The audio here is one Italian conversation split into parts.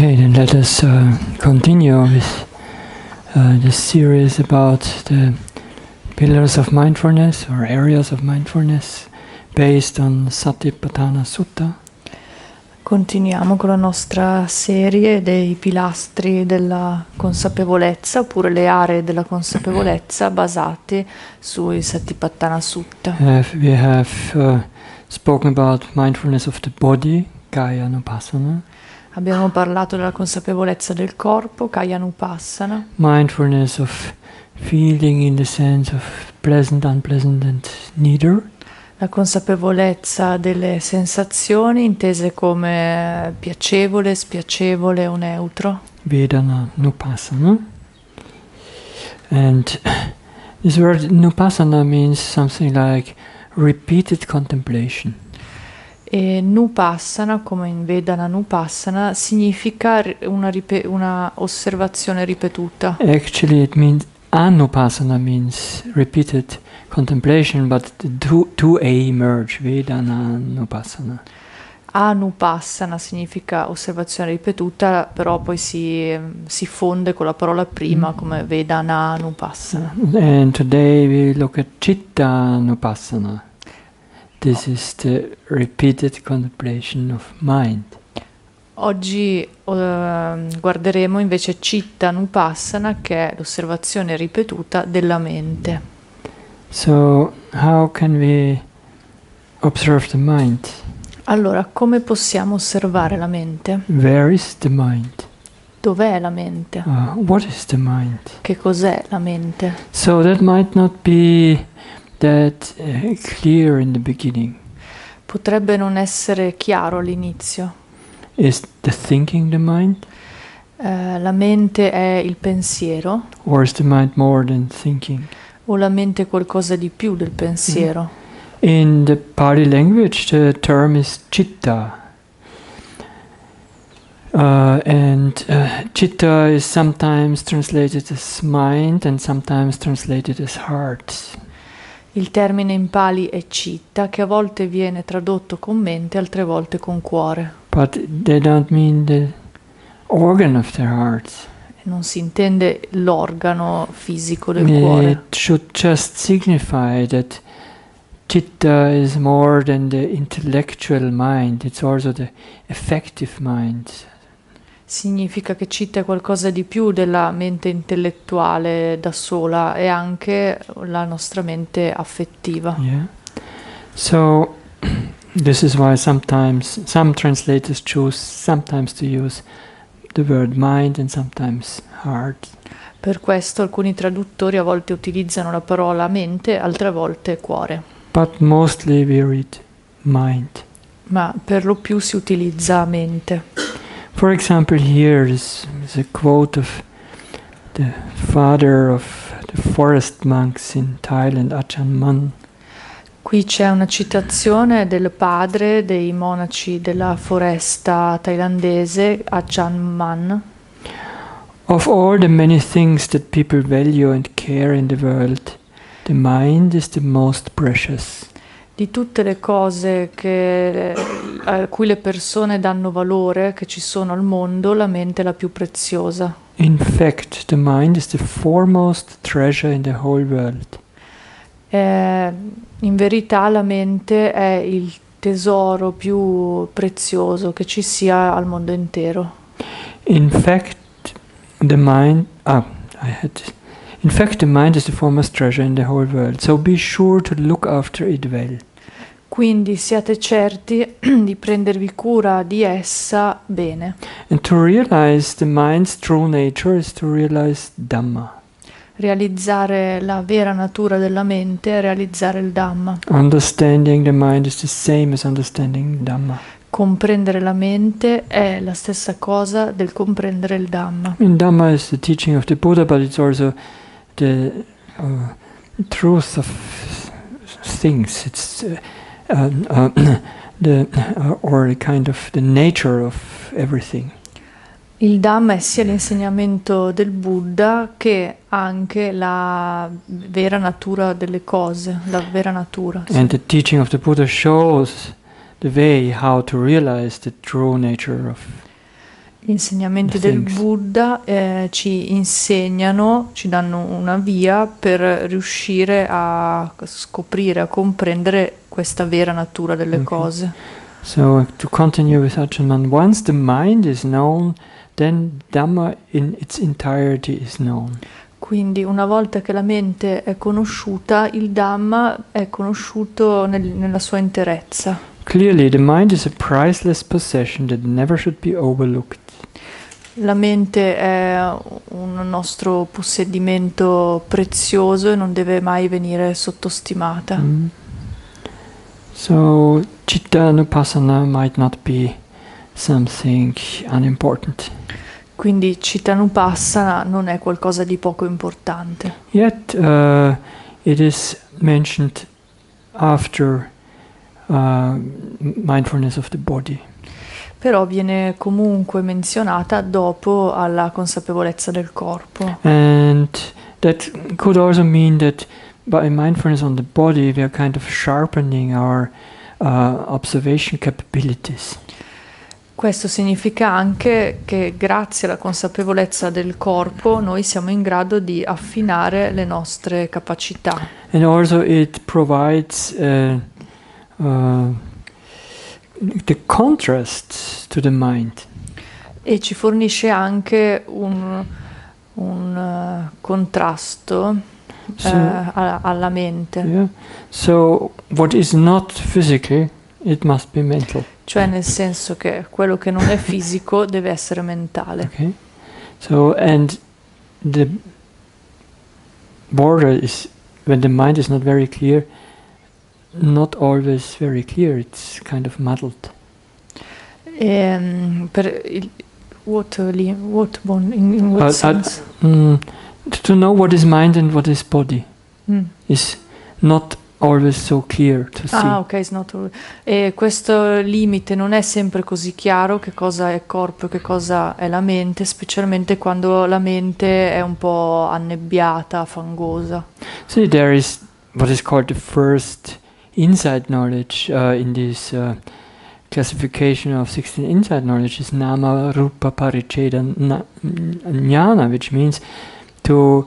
Okay, then let us continue with this series about the pillars of mindfulness or areas of mindfulness based on Satipatthana Sutta. Continuiamo con la nostra serie dei pilastri della consapevolezza, oppure le aree della consapevolezza basate sui Satipatthana Sutta. We have spoken about mindfulness of the body, Kaya Anupassana. Abbiamo parlato della consapevolezza del corpo, Kaya Anupassana. Mindfulness of feeling in the sense of pleasant, unpleasant and neither. La consapevolezza delle sensazioni intese come piacevole, spiacevole o neutro. Vedana Nupassana. And this word Nupassana means something like repeated contemplation. E Nupassana, come in Vedana Nupassana, significa una osservazione ripetuta. Actually it means Anupassana means repeated contemplation, but the two A merge, Vedana Nupassana. Anupassana significa osservazione ripetuta, però poi si fonde con la parola prima come Vedana Nupassana. And today we look at Chitta Nupassana. This is the repeated contemplation of mind. Oggi guarderemo invece Chitta Nupassana, che è l'osservazione ripetuta della mente. So, how can we observe the mind? Allora, come possiamo osservare la mente? Where is the mind? Dov'è la mente? What is the mind? Che cos'è la mente? So that might not be that clear in the beginning. Potrebbe non essere chiaro all'inizio. Is the thinking the mind? La mente è il pensiero? Or is the mind more than thinking? O la mente è qualcosa di più del pensiero? In the Pali language, the term is chitta. Chitta is sometimes translated as mind and sometimes translated as heart. Il termine in Pali è citta, che a volte viene tradotto con mente, altre volte con cuore. But they don't mean the organ of the heart. Non si intende l'organo fisico del cuore. It should just signify that chitta is more than the intellectual mind, it's also the affective mind. Significa che citta è qualcosa di più della mente intellettuale da sola, e anche la nostra mente affettiva. Yeah. So this is why sometimes some translators choose sometimes to use the word mind and sometimes heart. Per questo alcuni traduttori a volte utilizzano la parola mente, altre volte cuore. But mostly we read mind. Ma per lo più si utilizza mente. For example, here is a quote of the father of the forest monks in Thailand, Ajahn Mun. Qui c'è una citazione del padre dei monaci della foresta thailandese, Ajahn Mun. Of all the many things that people value and care in the world, the mind is the most precious. Di tutte le cose a cui le persone danno valore, che ci sono al mondo, la mente è la più preziosa. In fact, the mind is the foremost treasure in the whole world. In verità la mente è il tesoro più prezioso che ci sia al mondo intero. In fact, the mind is the foremost treasure in the whole world, so be sure to look after it well. Quindi siate certi di prendervi cura di essa bene. And to realize the mind's true nature is to realize Dhamma. Realizzare la vera natura della mente è realizzare il Dhamma. Understanding the mind is the same as understanding Dhamma. Comprendere la mente è la stessa cosa del comprendere il Dhamma. I mean, Dhamma is the teaching of the Buddha, but it's also the truth of things. It's or kind of the nature of everything. Il Dhamma è sia l'insegnamento del Buddha che anche la vera natura delle cose, la vera natura. And the teaching of the Buddha shows the way how to realize the true nature of Gli insegnamenti the del things. Buddha ci insegnano, ci danno una via per riuscire a scoprire, a comprendere questa vera natura delle Okay. cose. So to continue with Ajahn, once the mind is known, then Dhamma in its entirety is known. Quindi una volta che la mente è conosciuta, il Dhamma è conosciuto nella sua interezza. Clearly, the mind is a priceless possession that never should be overlooked. La mente è un nostro possedimento prezioso e non deve mai venire sottostimata. Mm. So, Citta Anupassana might not be something unimportant. Quindi Cittanupassana non è qualcosa di poco importante. Yet, it is mentioned after mindfulness of the body. Però viene comunque menzionata dopo alla consapevolezza del corpo. And that could also mean that by mindfulness on the body, we are kind of sharpening our observation capabilities. Questo significa anche che grazie alla consapevolezza del corpo noi siamo in grado di affinare le nostre capacità. And also it provides the contrast to the mind. E ci fornisce anche un contrasto alla mente. Yeah. So what is not physical, it must be mental. Cioè nel senso che quello che non è fisico deve essere mentale. Okay. So and the border is when the mind is not very clear, not always very clear. It's kind of muddled. In what sense? To know what is mind and what is body Mm. is not always so clear to see. Ah, ok, e questo limite non è sempre così chiaro che cosa è corpo e che cosa è la mente, specialmente quando la mente è un po' annebbiata, fangosa. See, there is what is called the first insight knowledge in this classification of 16 insight knowledge is Nama Rupa Paricheda Jnana, which means to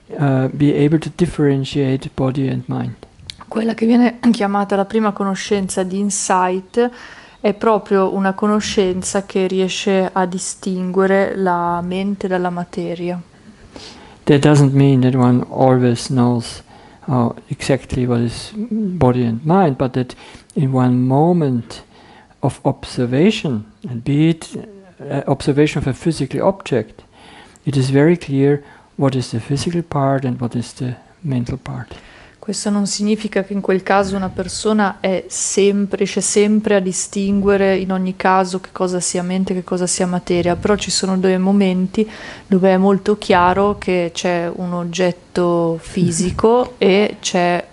be able to differentiate body and mind. Quella che viene chiamata la prima conoscenza di insight è proprio una conoscenza che riesce a distinguere la mente dalla materia. That doesn't mean that one always knows exactly what is body and mind, but that in one moment of observation, and be it observation of a physical object, it is very clear what is the physical part and what is the mental part. Questo non significa che in quel caso una persona riesce sempre a distinguere in ogni caso che cosa sia mente e che cosa sia materia, però ci sono due momenti dove è molto chiaro che c'è un oggetto fisico e c'è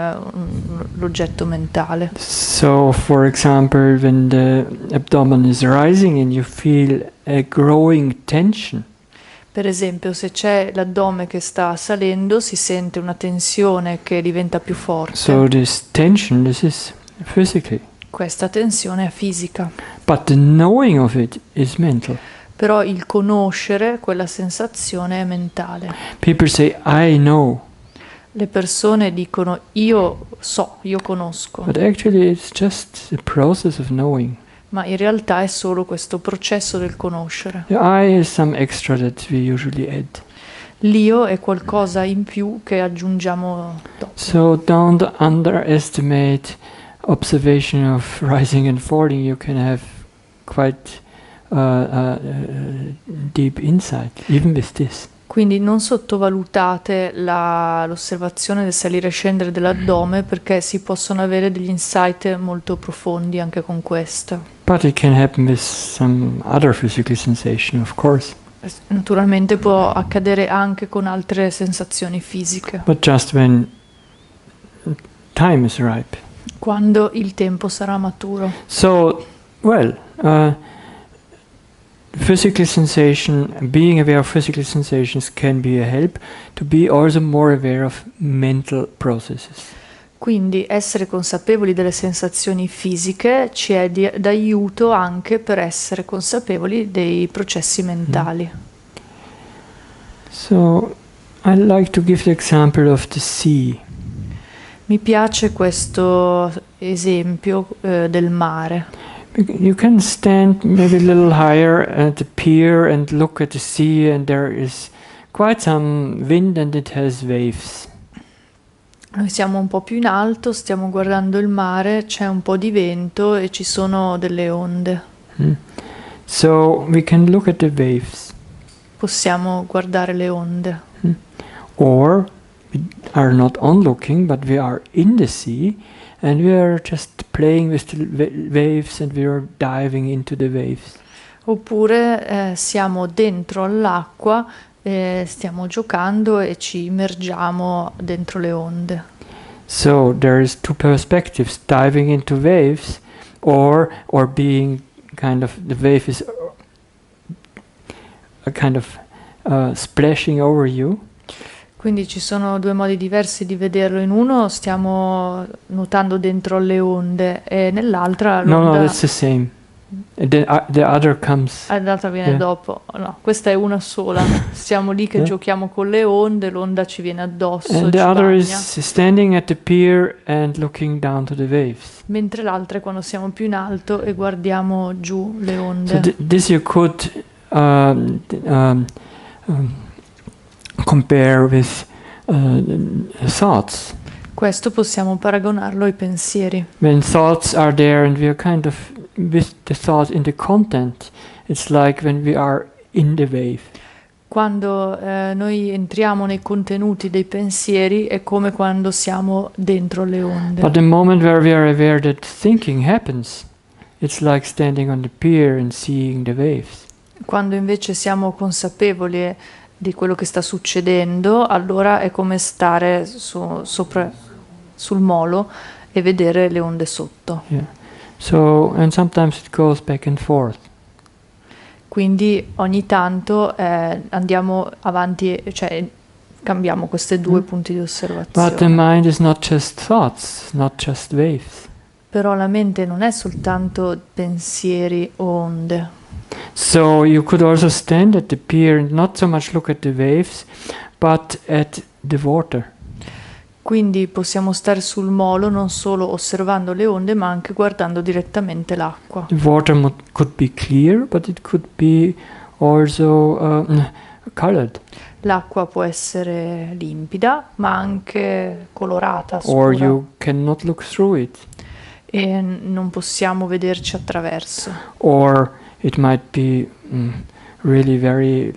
l'oggetto mentale. So, for example, when the abdomen is rising and you feel a growing tension, Per esempio, se c'è l'addome che sta salendo, si sente una tensione che diventa più forte. so this tension, this is physical, Questa tensione è fisica, but the knowing of it is mental. però il conoscere quella sensazione è mentale. People say, I know, Le persone dicono io so, io conosco, but actually it's just the process of knowing. ma in realtà è solo questo processo del conoscere. The I is some extra that we usually add. L'io è qualcosa in più che aggiungiamo dopo. So don't underestimate observation of rising and falling. You can have quite deep insight, even with this. Quindi non sottovalutate l'osservazione del salire e scendere dell'addome, perché si possono avere degli insight molto profondi anche con questo. But it can happen with some other physical sensation, of course. Naturalmente può accadere anche con altre sensazioni fisiche, But just when time is ripe. quando il tempo sarà maturo. So, well, physical sensation, being aware of physical sensations can be a help to be also more aware of mental processes. Quindi essere consapevoli delle sensazioni fisiche ci è d'aiuto anche per essere consapevoli dei processi mentali. So I like to give the example of the sea. Mi piace questo esempio del mare. You can stand maybe a little higher at the pier and look at the sea, and there is quite some wind and it has waves. Noi siamo un po' più in alto, stiamo guardando il mare, c'è un po' di vento e ci sono delle onde. So we can look at the waves. Possiamo guardare le onde. Or we are not onlooking, but we are in the sea and we are just playing with the waves and we are diving into the waves. Oppure siamo dentro all'acqua, stiamo giocando e ci immergiamo dentro le onde. So there is two perspectives: diving into waves, or being kind of, the wave is a kind of splashing over you. Quindi ci sono due modi diversi di vederlo. In uno stiamo nuotando dentro le onde e nell'altra l'onda... No, that's the same. The other comes. L'altra viene dopo. No, questa è una sola. Siamo lì che giochiamo con le onde, l'onda ci viene addosso, And ci the other bagna. is standing at the pier and looking down to the waves. Mentre l'altra è quando siamo più in alto e guardiamo giù le onde. So this you could compare with thoughts. Questo possiamo paragonarlo ai pensieri. When thoughts are there and we are kind of with the thought in the content, it's like when we are in the wave. Quando noi entriamo nei contenuti dei pensieri è come quando siamo dentro le onde. But the moment where we are aware that thinking happens, it's like standing on the pier and seeing the waves. Quando invece siamo consapevoli di quello che sta succedendo, allora è come stare sopra sul molo e vedere le onde sotto. Yeah. So, and sometimes it goes back and forth. Quindi ogni tanto andiamo avanti, cioè cambiamo questi due punti di But the osservazione. mind is not just thoughts, not just waves. Però la mente non è soltanto pensieri o onde. So you could also stand at the pier and not so much look at the waves, but at the water. Quindi possiamo stare sul molo non solo osservando le onde, ma anche guardando direttamente l'acqua. The water could be clear, but it could be also colored. L'acqua può essere limpida, ma anche colorata, Or scura. you cannot look through it. E non possiamo vederci attraverso. Or it might be really very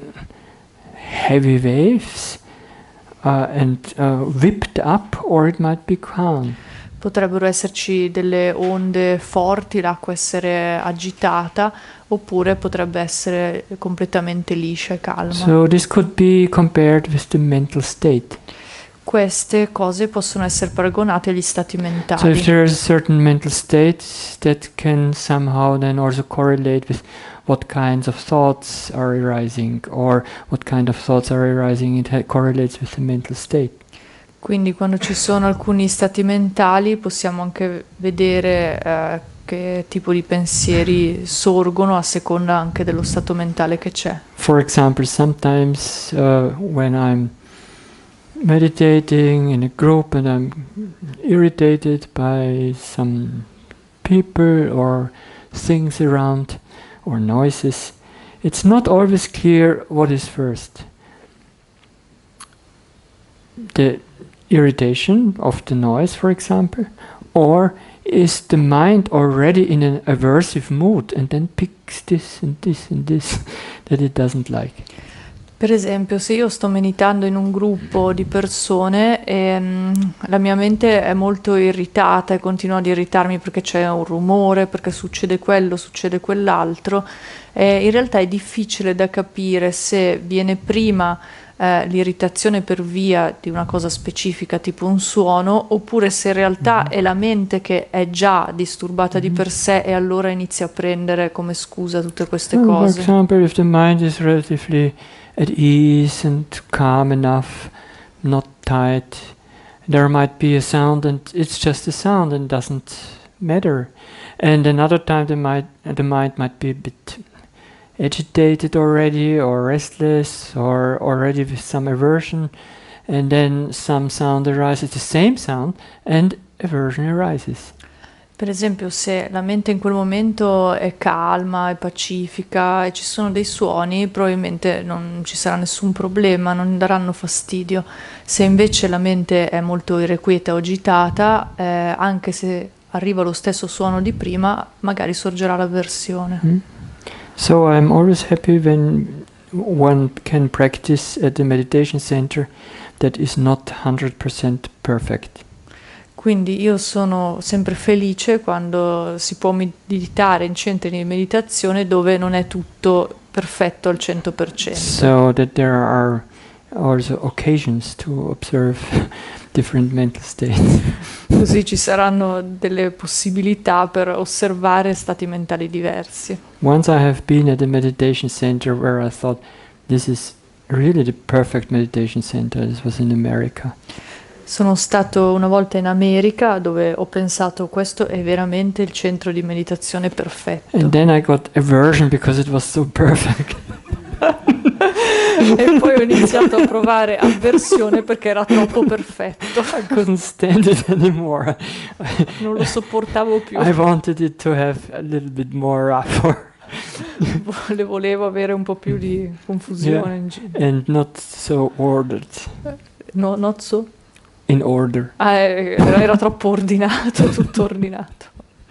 heavy waves and whipped up, or it might be calm. Potrebbero esserci delle onde forti, l'acqua essere agitata, oppure potrebbe essere completamente liscia e calma. So this could be compared with the mental state. Queste cose possono essere paragonate agli stati So if mentali. there is a certain mental state that can somehow then also correlate with what kinds of thoughts are arising, or what kind of thoughts are arising, it correlates with the mental state. Quindi quando ci sono alcuni stati mentali possiamo anche vedere che tipo di pensieri sorgono a seconda anche dello stato mentale che c'è. For example, sometimes when I'm meditating in a group and I'm irritated by some people or things around or noises, it's not always clear what is first. The irritation of the noise, for example, or is the mind already in an aversive mood and then picks this and this and this that it doesn't like. Per esempio, se io sto meditando in un gruppo di persone e la mia mente è molto irritata e continua ad irritarmi perché c'è un rumore, perché succede quello, succede quell'altro, in realtà è difficile da capire se viene prima l'irritazione per via di una cosa specifica, tipo un suono, oppure se in realtà è la mente che è già disturbata di per sé e allora inizia a prendere come scusa tutte queste For cose. example, if the mind is relatively at ease and calm enough, not tight, There might be a sound and it's just a sound and doesn't matter. And another time the mind might be a bit agitated already, or restless, or already with some aversion, and then some sound arises, the same sound, and aversion arises. Per esempio, se la mente in quel momento è calma, è pacifica e ci sono dei suoni, probabilmente non ci sarà nessun problema, non daranno fastidio. Se invece la mente è molto irrequieta o agitata, anche se arriva lo stesso suono di prima, magari sorgerà l'avversione. So I'm always happy when one can practice at the meditation center that is not 100% perfect. Quindi io sono sempre felice quando si può meditare in centri di meditazione dove non è tutto perfetto al 100%. So that there are also occasions to observe different mental states. Così ci saranno delle possibilità per osservare stati mentali diversi. Once I have been at a meditation center where I thought this is really the perfect meditation center. This was in America. Sono stato una volta in America dove ho pensato questo è veramente il centro di meditazione perfetto. And then I got aversion because it was so perfect. E poi ho iniziato a provare avversione perché era troppo perfetto. I couldn't stand it anymore. Non lo sopportavo più. I wanted it to have a little bit more rapport. Volevo avere un po' più di confusione in giro. And not so ordered. No, not so? In order. Era troppo ordinato, tutto ordinato.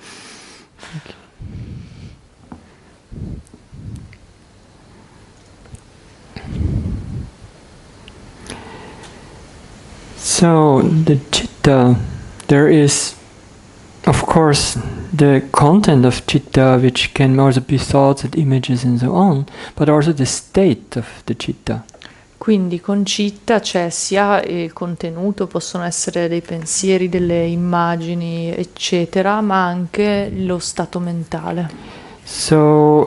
So the citta, there is of course the content of citta, which can also be thoughts and images and so on, but also the state of the citta. Quindi con citta c'è sia il contenuto, possono essere dei pensieri, delle immagini, eccetera, ma anche lo stato mentale. So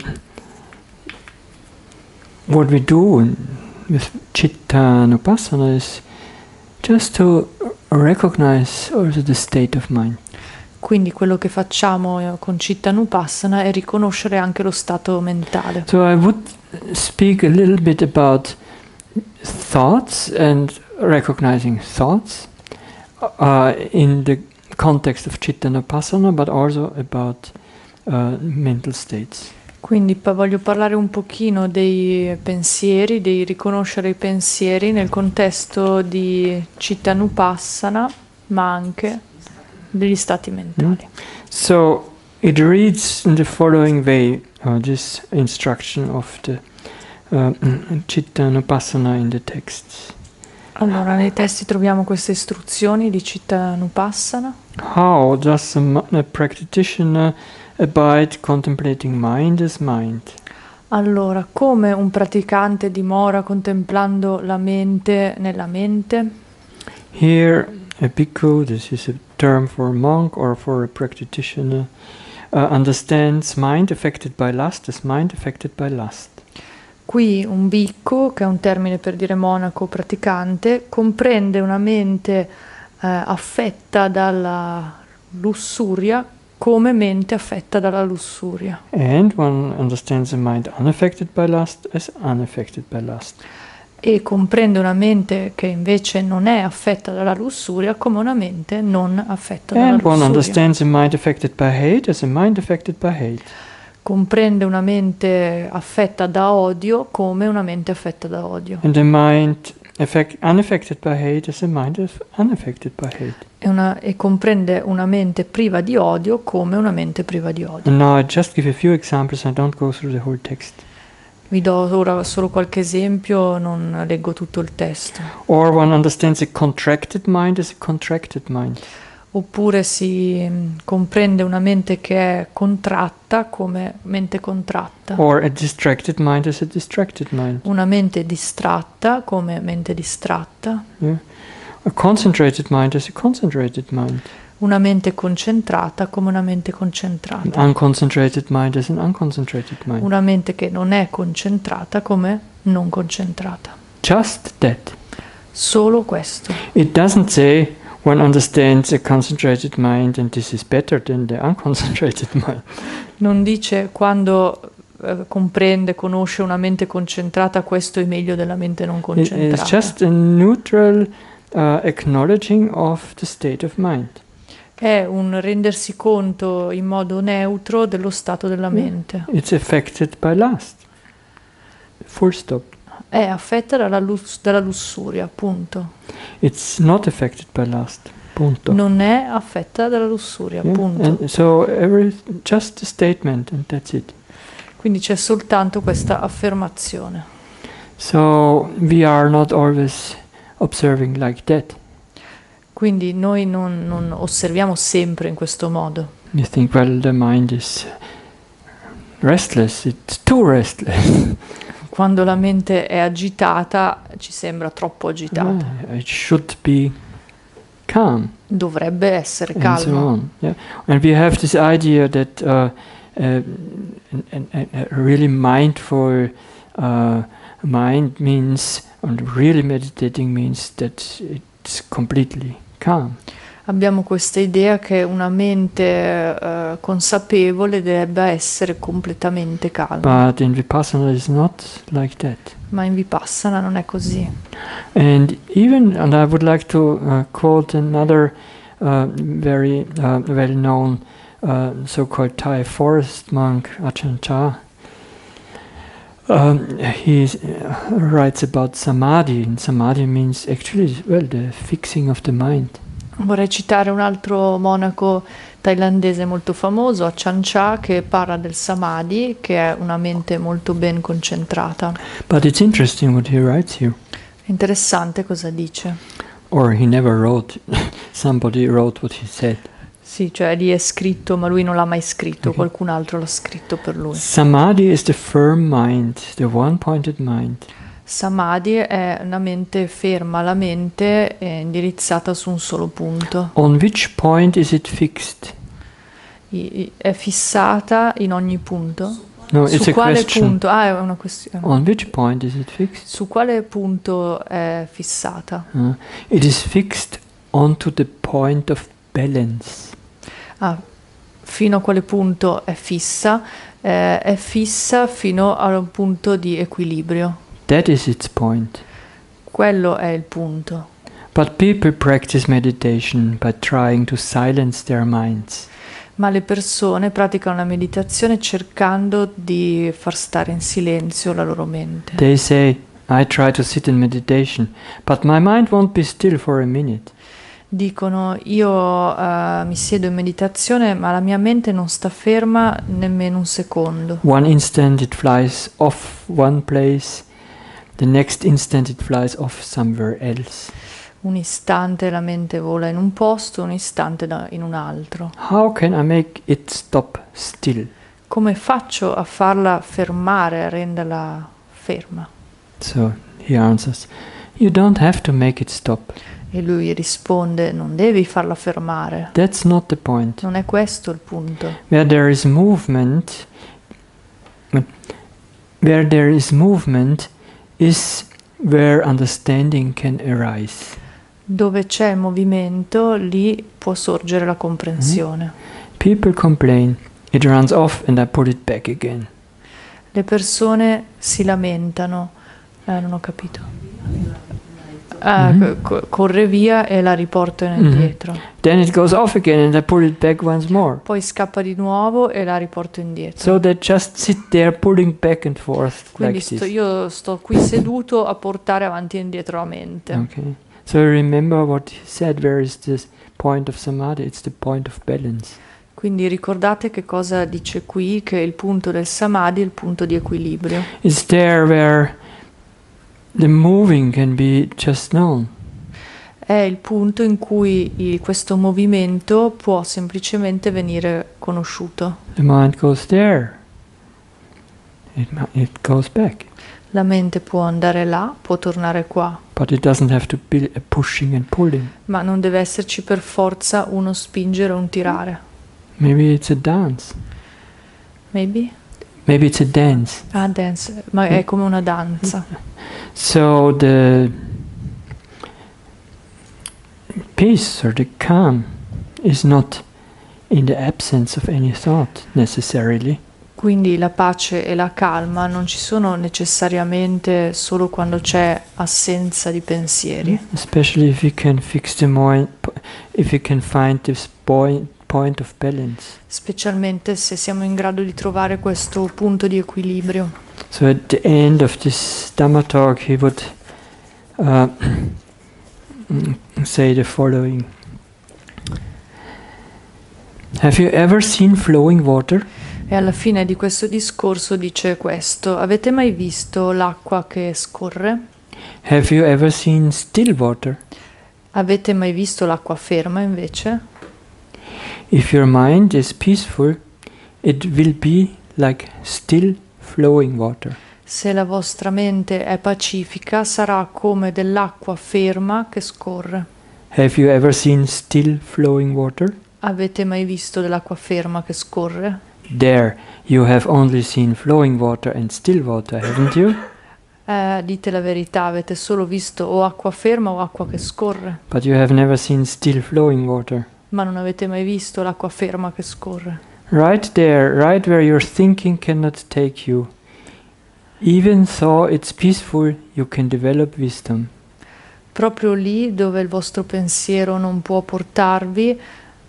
what we do with citta nupassana is just to recognize also the state of mind. Quindi quello che facciamo con citta nupassana è riconoscere anche lo stato mentale. So I would speak a little bit about thoughts and recognizing thoughts in the context of citta nupassana, but also about mental states. Quindi voglio parlare un pochino dei pensieri, di riconoscere i pensieri nel contesto di citta nupassana, ma anche degli stati mentali. So it reads in the following way, this instruction of the citta nupassana in the texts. Allora, nei testi troviamo queste istruzioni di citta nupassana. How does a practitioner abide contemplating mind as mind? Allora, come un praticante dimora contemplando la mente nella mente? Here, a bhikkhu, this is a term for a monk or for a practitioner, understands mind affected by lust as mind affected by lust. Qui un bhikkhu, che è un termine per dire monaco praticante, comprende una mente affetta dalla lussuria come mente affetta dalla lussuria. And one understands a mind unaffected by lust as unaffected by lust. E comprende una mente che invece non è affetta dalla lussuria come una mente non affetta dalla And one lussuria. understands a mind affected by hate as a mind affected by hate. Comprende una mente affetta da odio come una mente affetta da odio. And a mind unaffected by hate as a mind unaffected by hate. E comprende una mente priva di odio come una mente priva di odio. And now I just give a few examples, I don't go through the whole text. Vi do ora solo qualche esempio, non leggo tutto il testo. Or one understands a contracted mind as a contracted mind. Oppure si comprende una mente che è contratta come mente contratta. Or a distracted mind as a distracted mind. Una mente distratta come mente distratta. Yeah. A concentrated mind as a concentrated mind. Una mente concentrata come una mente An concentrata. unconcentrated mind as an unconcentrated mind. Una mente che non è concentrata come non concentrata. Just that. Solo questo. It doesn't say one understands a concentrated mind and this is better than the unconcentrated mind. Non dice quando comprende, conosce una mente concentrata, questo è meglio della mente non concentrata. It's just a neutral acknowledging of the state of mind. È un rendersi conto in modo neutro dello stato della mente. It's affected by lust. Full stop. È affetta dalla lussuria, punto. It's not affected by lust. Punto. Non è affetta dalla lussuria, Yeah? punto. And so just a statement and that's it. Quindi c'è soltanto questa affermazione. So we are not always observing like that. Quindi noi non osserviamo sempre in questo modo. You think, well, the mind is restless. It's too restless. Quando la mente è agitata, ci sembra troppo agitata. It should be calm. Dovrebbe essere And so calma. on. Yeah. And we have this idea that a really mindful mind means, and really meditating means that it's completely calm. Abbiamo questa idea che una mente consapevole debba essere completamente calma, But in Vipassana it's not like that. ma in Vipassana non è così. And I would like to quote another very well-known so-called Thai forest monk, Ajahn Chah. He writes about samadhi, and samadhi means actually, well, the fixing of the mind. Vorrei citare un altro monaco thailandese molto famoso, Ajahn Chah, che parla del samadhi, che è una mente molto ben concentrata. But it's interesting what he writes here. È interessante cosa dice. Or he never wrote. Somebody wrote what he said. Sì, cioè lì è scritto, ma lui non l'ha mai scritto, Ok. qualcun altro l'ha scritto per lui. Samadhi is the firm mind, the one-pointed mind. Samadhi è una mente ferma, la mente è indirizzata su un solo punto. On which point is it fixed? È fissata in ogni punto? No, it's Su a quale question. punto? Ah, è una questione. On which point is it fixed? Su quale punto è fissata? It is fixed onto the point of balance. Ah, fino a quale punto è fissa? È fissa fino a un punto di equilibrio. That is its point. Quello è il punto. But people practice meditation by trying to silence their minds. Ma le persone praticano la meditazione cercando di far stare in silenzio la loro mente. They say, I try to sit in meditation, but my mind won't be still for a minute. Dicono, io mi siedo in meditazione, ma la mia mente non sta ferma nemmeno un secondo. One instant it flies off one place, the next instant it flies off somewhere else. Un istante la mente vola in un posto, un istante in un altro. How can I make it stop still? Come faccio a farla fermare, a renderla ferma? So he answers, you don't have to make it stop. E lui risponde, non devi farla fermare. That's not the point. Non è questo il punto. Where there is movement is where understanding can arise. Dove c'è movimento, lì può sorgere la comprensione. People complain, it runs off and I put it back again. Le persone si lamentano. Non ho capito. Corre via e la riporto indietro. Then it goes off again and I put it back once more. Poi scappa di nuovo e la riporto indietro. So they just sit there pulling back and forth Quindi like this. io sto qui seduto a portare avanti e indietro la mente. Okay. So remember what he said, where is this point of samadhi? It's the point of balance. Quindi ricordate che cosa dice qui, che il punto del samadhi è il punto di equilibrio. It's there where the moving can be just known. È il punto in cui questo movimento può semplicemente venire conosciuto. The mind goes there. It goes back. La mente può andare là, può tornare qua, But it doesn't have to be a pushing and pulling. ma non deve esserci per forza uno spingere o un tirare. Maybe it's a dance. Maybe? Maybe it's a dance. Ah, dance, ma è come una danza. So peace or the calm is not in the absence of any thought necessarily. Quindi la pace e la calma non ci sono necessariamente solo quando c'è assenza di pensieri, Especially if we can fix the if we can find this point of balance. specialmente se siamo in grado di trovare questo punto di equilibrio. So at the end of this Dhamma talk, he would say the following. Have you ever seen flowing water? E alla fine di questo discorso dice questo: avete mai visto l'acqua che scorre? Have you ever seen still water? Avete mai visto l'acqua ferma invece? If your mind is peaceful, it will be like still flowing water. Se la vostra mente è pacifica, sarà come dell'acqua ferma che scorre. Have you ever seen still flowing water? Avete mai visto dell'acqua ferma che scorre? There, you have only seen flowing water and still water, haven't you? Dite la verità, avete solo visto o acqua ferma o acqua che scorre, But you have never seen still flowing water. ma non avete mai visto l'acqua ferma che scorre. Right there, right where your thinking cannot take you. Even though it's peaceful, you can develop wisdom. Proprio lì dove il vostro pensiero non può portarvi.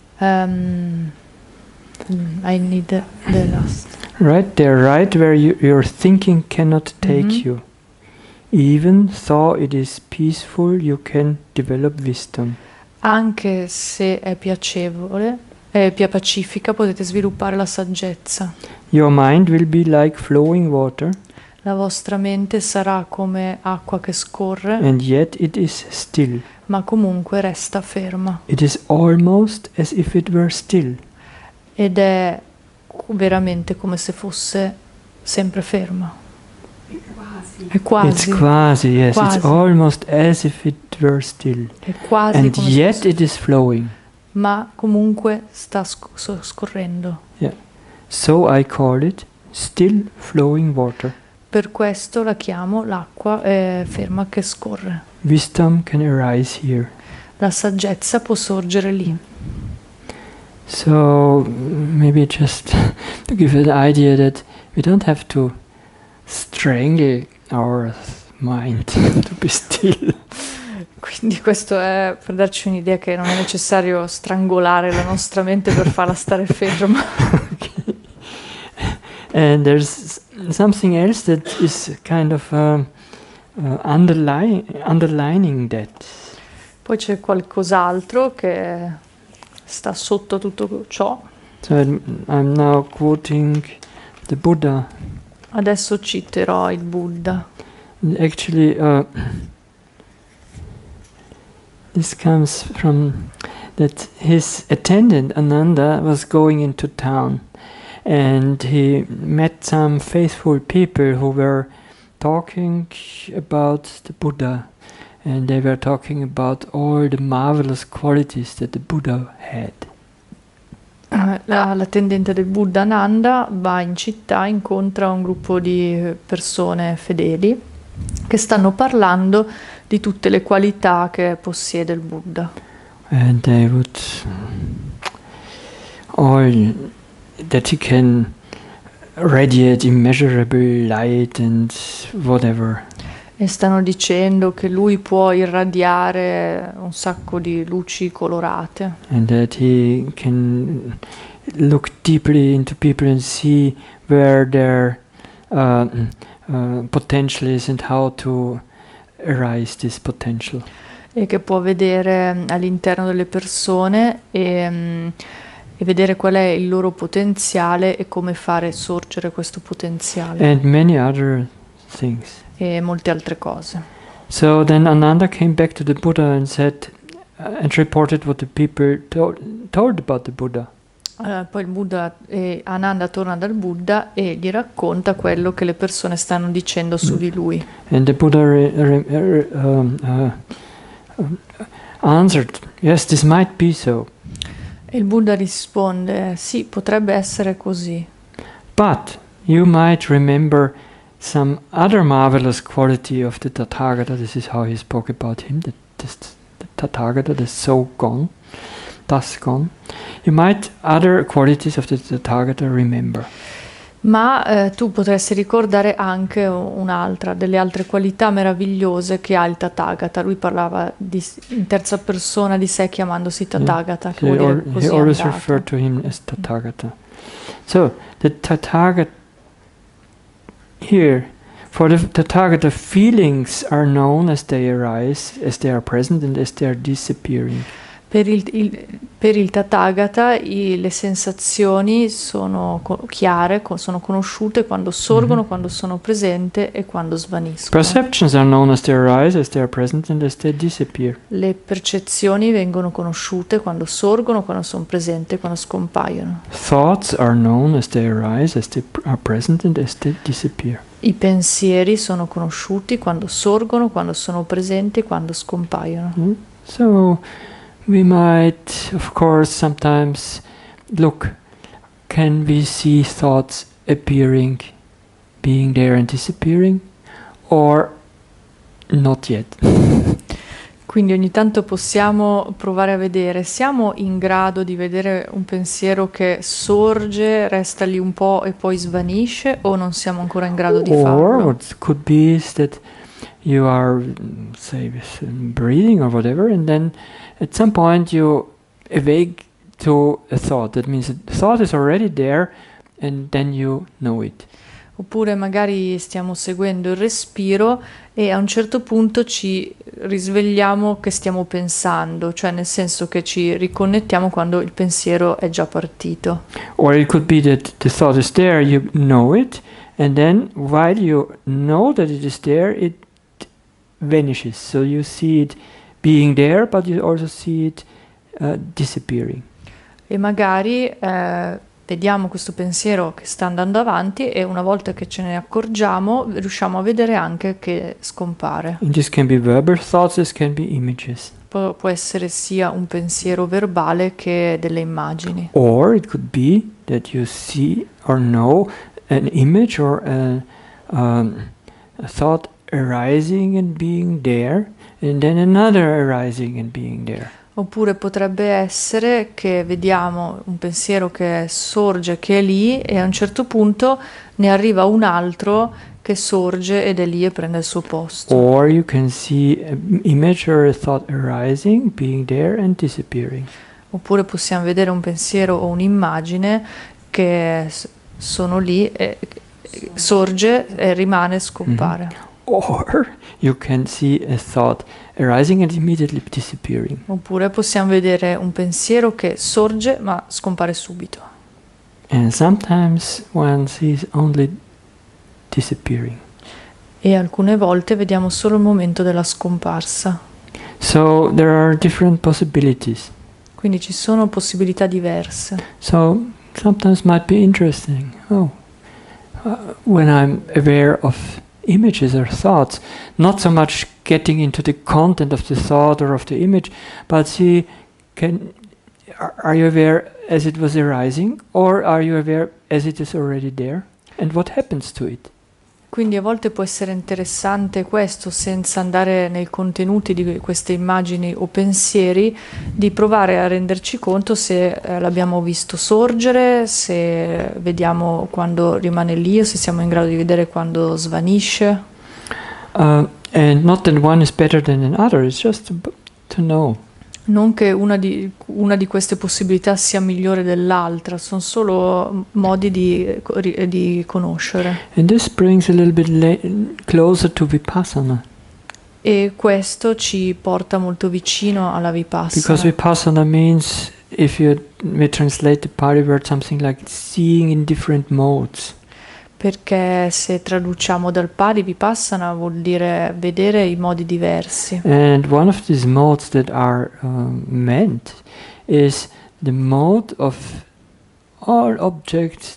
I need the last. Right there, right where your thinking cannot take you. Even though it is peaceful, you can develop wisdom. Anche se è piacevole, è pacifica, potete sviluppare la saggezza. Your mind will be like flowing water, La vostra mente sarà come acqua che scorre, and yet it is still. ma comunque resta ferma. It is almost as if it were still. Ed è veramente come se fosse sempre ferma. È quasi. It's quasi, yes. Quasi. It's almost as if it were still. È quasi And come se yet fosse, it is flowing. ma comunque sta scorrendo. So I call it still flowing water. Per questo la chiamo l'acqua ferma che scorre. Wisdom can arise here. La saggezza può sorgere lì. So maybe just to give you the idea that we don't have to strangle our mind to be still. Quindi questo è per darci un'idea che non è necessario strangolare la nostra mente per farla stare ferma. Okay. And there's something else that is kind of underlining that. Poi c'è qualcos'altro che sta sotto tutto ciò. So I'm now quoting the Buddha. Adesso citerò il Buddha. Actually, this comes from that his attendant Ananda was going into town, and he met some faithful people who were talking about the Buddha, and they were talking about all the marvelous qualities that the Buddha had. L'attendente del Buddha Nanda va in città, incontra un gruppo di persone fedeli che stanno parlando di tutte le qualità che possiede il Buddha. And they would all that he can radiate immeasurable light and whatever. E stanno dicendo che lui può irradiare un sacco di luci colorate And that he can look deeply into people and see where their potential is and how to arise this potential. e che può vedere all'interno delle persone e vedere qual è il loro potenziale e come fare sorgere questo potenziale And many other things. e molte altre cose. So then Ananda came back to the Buddha and said and reported what the people told about the Buddha. Poi il Buddha Ananda torna dal Buddha e gli racconta quello che le persone stanno dicendo su di lui. And the Buddha answered, yes, this might be so. E il Buddha risponde: sì, potrebbe essere così, But you might remember some other marvelous quality of the Tathagata. This is how he spoke about him, the Tathagata, the so gone, thus gone, you might other qualities of the Tathagata remember. Ma tu potresti ricordare anche delle altre qualità meravigliose che ha il Tathagata. Lui parlava in terza persona di sé chiamandosi Tathagata, che vuol dire così he always andato. referred to him as Tathagata. So the Tathagata here, for the Tathagata, feelings are known as they arise, as they are present, and as they are disappearing. Per il Tathagata le sensazioni sono chiare, sono conosciute quando sorgono, quando sono presenti e quando svaniscono. Perceptions are known as they arise, as they are present, and as they disappear. Le percezioni vengono conosciute quando sorgono, quando sono presenti e quando scompaiono. Thoughts are known as they arise, as they are present, and as they disappear. I pensieri sono conosciuti quando sorgono, quando sono presenti e quando scompaiono. So we might, of course, sometimes look, can we see thoughts appearing, being there and disappearing, or not yet? Quindi ogni tanto possiamo provare a vedere, siamo in grado di vedere un pensiero che sorge, resta lì un po' e poi svanisce, o non siamo ancora in grado di Or farlo? what could be is that you are, say, breathing or whatever, and then at some point you awake to a thought. That means the thought is already there, and then you know it. Oppure magari stiamo seguendo il respiro e a un certo punto ci risvegliamo che stiamo pensando, cioè nel senso che ci riconnettiamo quando il pensiero è già partito. Or it could be that the thought is there, you know it, and then while you know that it is there, it vanishes. So you see it being there, but you also see it disappearing. E magari vediamo questo pensiero che sta andando avanti e una volta che ce ne accorgiamo riusciamo a vedere anche che scompare. And this can be verbal thoughts, this can be images. Può essere sia un pensiero verbale che delle immagini. Or it could be that you see or know an image or a thought arising and being there, and then another arising and being there. Oppure potrebbe essere che vediamo un pensiero che sorge, che è lì, e a un certo punto ne arriva un altro che sorge ed è lì e prende il suo posto. Or you can see an image or a thought arising, being there and disappearing. Oppure possiamo vedere un pensiero o un'immagine che sono lì, e sorge e rimane e scompare. Or you can see a thought arising and immediately disappearing. Oppure possiamo vedere un pensiero che sorge ma scompare subito. And sometimes one sees only disappearing. E alcune volte vediamo solo il momento della scomparsa. So there are different possibilities. Quindi ci sono possibilità diverse. So sometimes might be interesting. When I'm aware of images or thoughts, not so much getting into the content of the thought or of the image, but see, are you aware as it was arising, or are you aware as it is already there, and what happens to it? Quindi a volte può essere interessante questo, senza andare nei contenuti di queste immagini o pensieri, di provare a renderci conto se l'abbiamo visto sorgere, se vediamo quando rimane lì o se siamo in grado di vedere quando svanisce. And not that one is better than another, it's just to know. Non che una di queste possibilità sia migliore dell'altra, sono solo modi di conoscere. And this brings a little bit closer to Vipassana. E questo ci porta molto vicino alla Vipassana. Because Vipassana means, if we translate the Pali word, something like seeing in different modes. Perché se traduciamo dal Pali, Vipassana vuol dire vedere in modi diversi. And one of these modes that are meant is the mode of all objects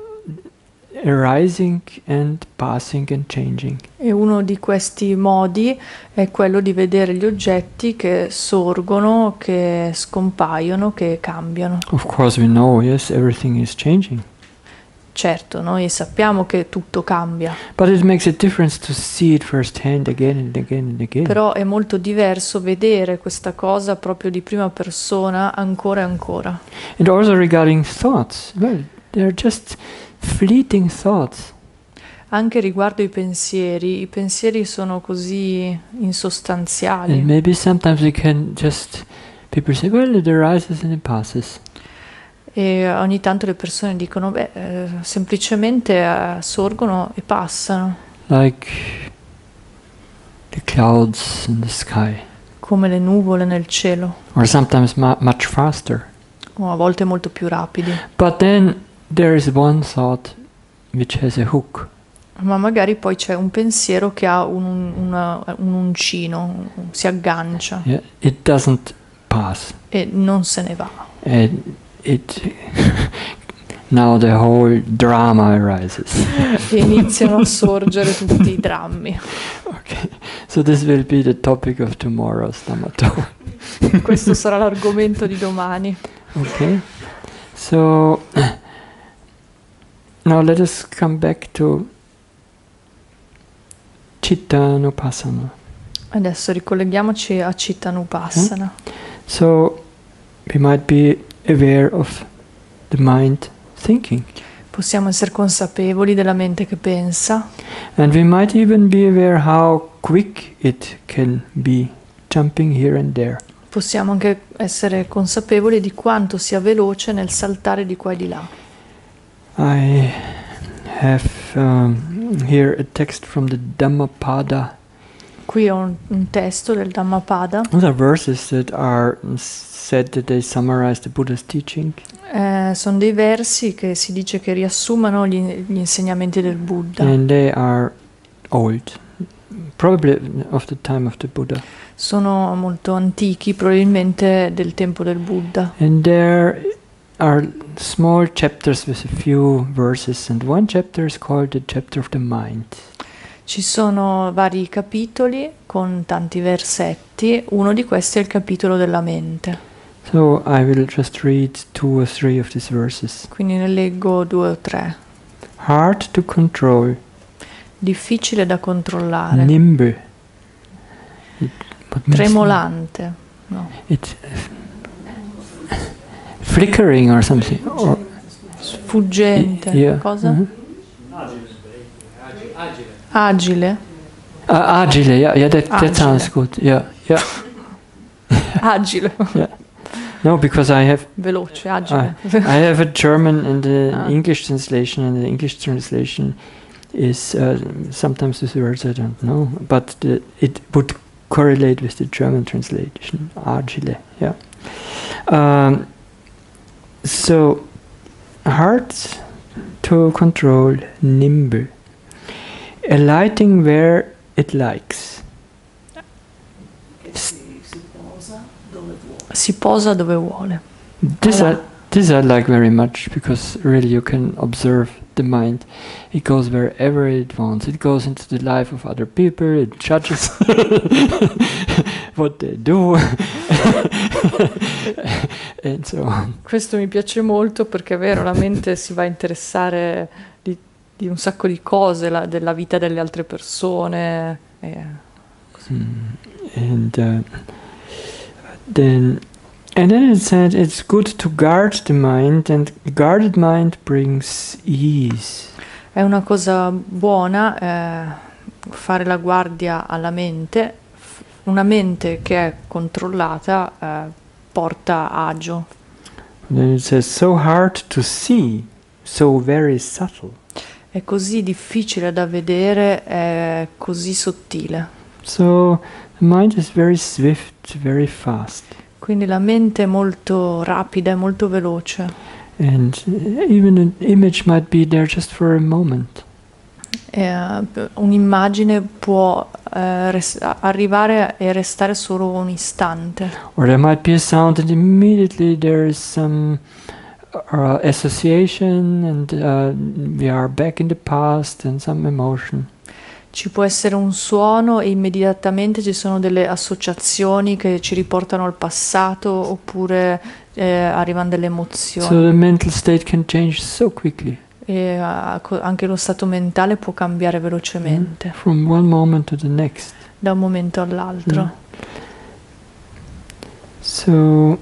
arising and passing and changing. E uno di questi modi è quello di vedere gli oggetti che sorgono, che scompaiono, che cambiano. Of course we know, yes, everything is changing. Certo, noi sappiamo che tutto cambia, but it makes a difference to see it firsthand again and again and again. però è molto diverso vedere questa cosa proprio di prima persona ancora e ancora. And also regarding thoughts, well, they're just fleeting thoughts. Anche riguardo i pensieri sono così insostanziali. And maybe sometimes we can just, people say, well, it arises and it passes. E ogni tanto le persone dicono, semplicemente sorgono e passano, Like the clouds in the sky. come le nuvole nel cielo, Or sometimes much faster. o a volte molto più rapidi. But then there is one thought which has a hook. Ma magari poi c'è un pensiero che ha un uncino, si aggancia Yeah, it doesn't pass. e non se ne va. And it now the whole drama arises. E iniziano a sorgere tutti i drammi. Okay, so this will be the topic of tomorrow's Dhammato. Questo sarà l'argomento di domani. Okay, so now let us come back to Chittanupassana. Adesso ricolleghiamoci a Chittanupassana. So we might be aware of the mind thinking, Possiamo essere consapevoli della mente che pensa and we might even be aware how quick it can be, jumping here and there. possiamo anche essere consapevoli di quanto sia veloce nel saltare di qua e di là. I have here a text from the Dhammapada. Qui ho un testo del Dhammapada. Those are verses that are said that they summarize the Buddha's teaching. Sono dei versi che si dice che riassumano gli insegnamenti del Buddha. And they are old, probably of the time of the Buddha. Sono molto antichi, probabilmente del tempo del Buddha. And there are small chapters with a few verses, and one chapter is called the chapter of the mind. Ci sono vari capitoli con tanti versetti, uno di questi è il capitolo della mente. So I will just read 2 or 3 of these verses. Quindi ne leggo 2 o 3. Hard to control, Difficile da controllare, nimble. What means tremolante, no, it flickering or something. Or, sfuggente, yeah. cosa? Mhm. Agile, Agile, yeah, that Agile. sounds good. Yeah. agile, No, because I have veloce, agile. I have a German and the Ah. English translation, and the English translation is sometimes this words I don't know, but it would correlate with the German translation, agile. Yeah. So hard to control, nimble, alighting where it likes. Si posa dove vuole. This I like very much, because really you can observe the mind. It goes wherever it wants. It goes into the life of other people. It judges what they do and so on. Questo mi piace molto perché è vero, la mente si va a interessare di un sacco di cose, della vita delle altre persone. And then it said it's good to guard the mind, and a guarded mind brings ease. È una cosa buona fare la guardia alla mente. Una mente che è controllata porta agio. And then it says so hard to see, so very subtle. È così difficile da vedere, è così sottile. So the mind is very swift, very fast. Quindi la mente è molto rapida e molto veloce. And even an image might be there just for a moment. Un'immagine può arrivare e restare solo un istante. Or there might be a sound and immediately there is some association, and we are back in the past, and some emotion. Ci può essere un suono e immediatamente ci sono delle associazioni che ci riportano al passato, oppure arrivano delle emozioni. So the mental state can change so quickly. E anche lo stato mentale può cambiare velocemente from one moment to the next. da un momento all'altro. So,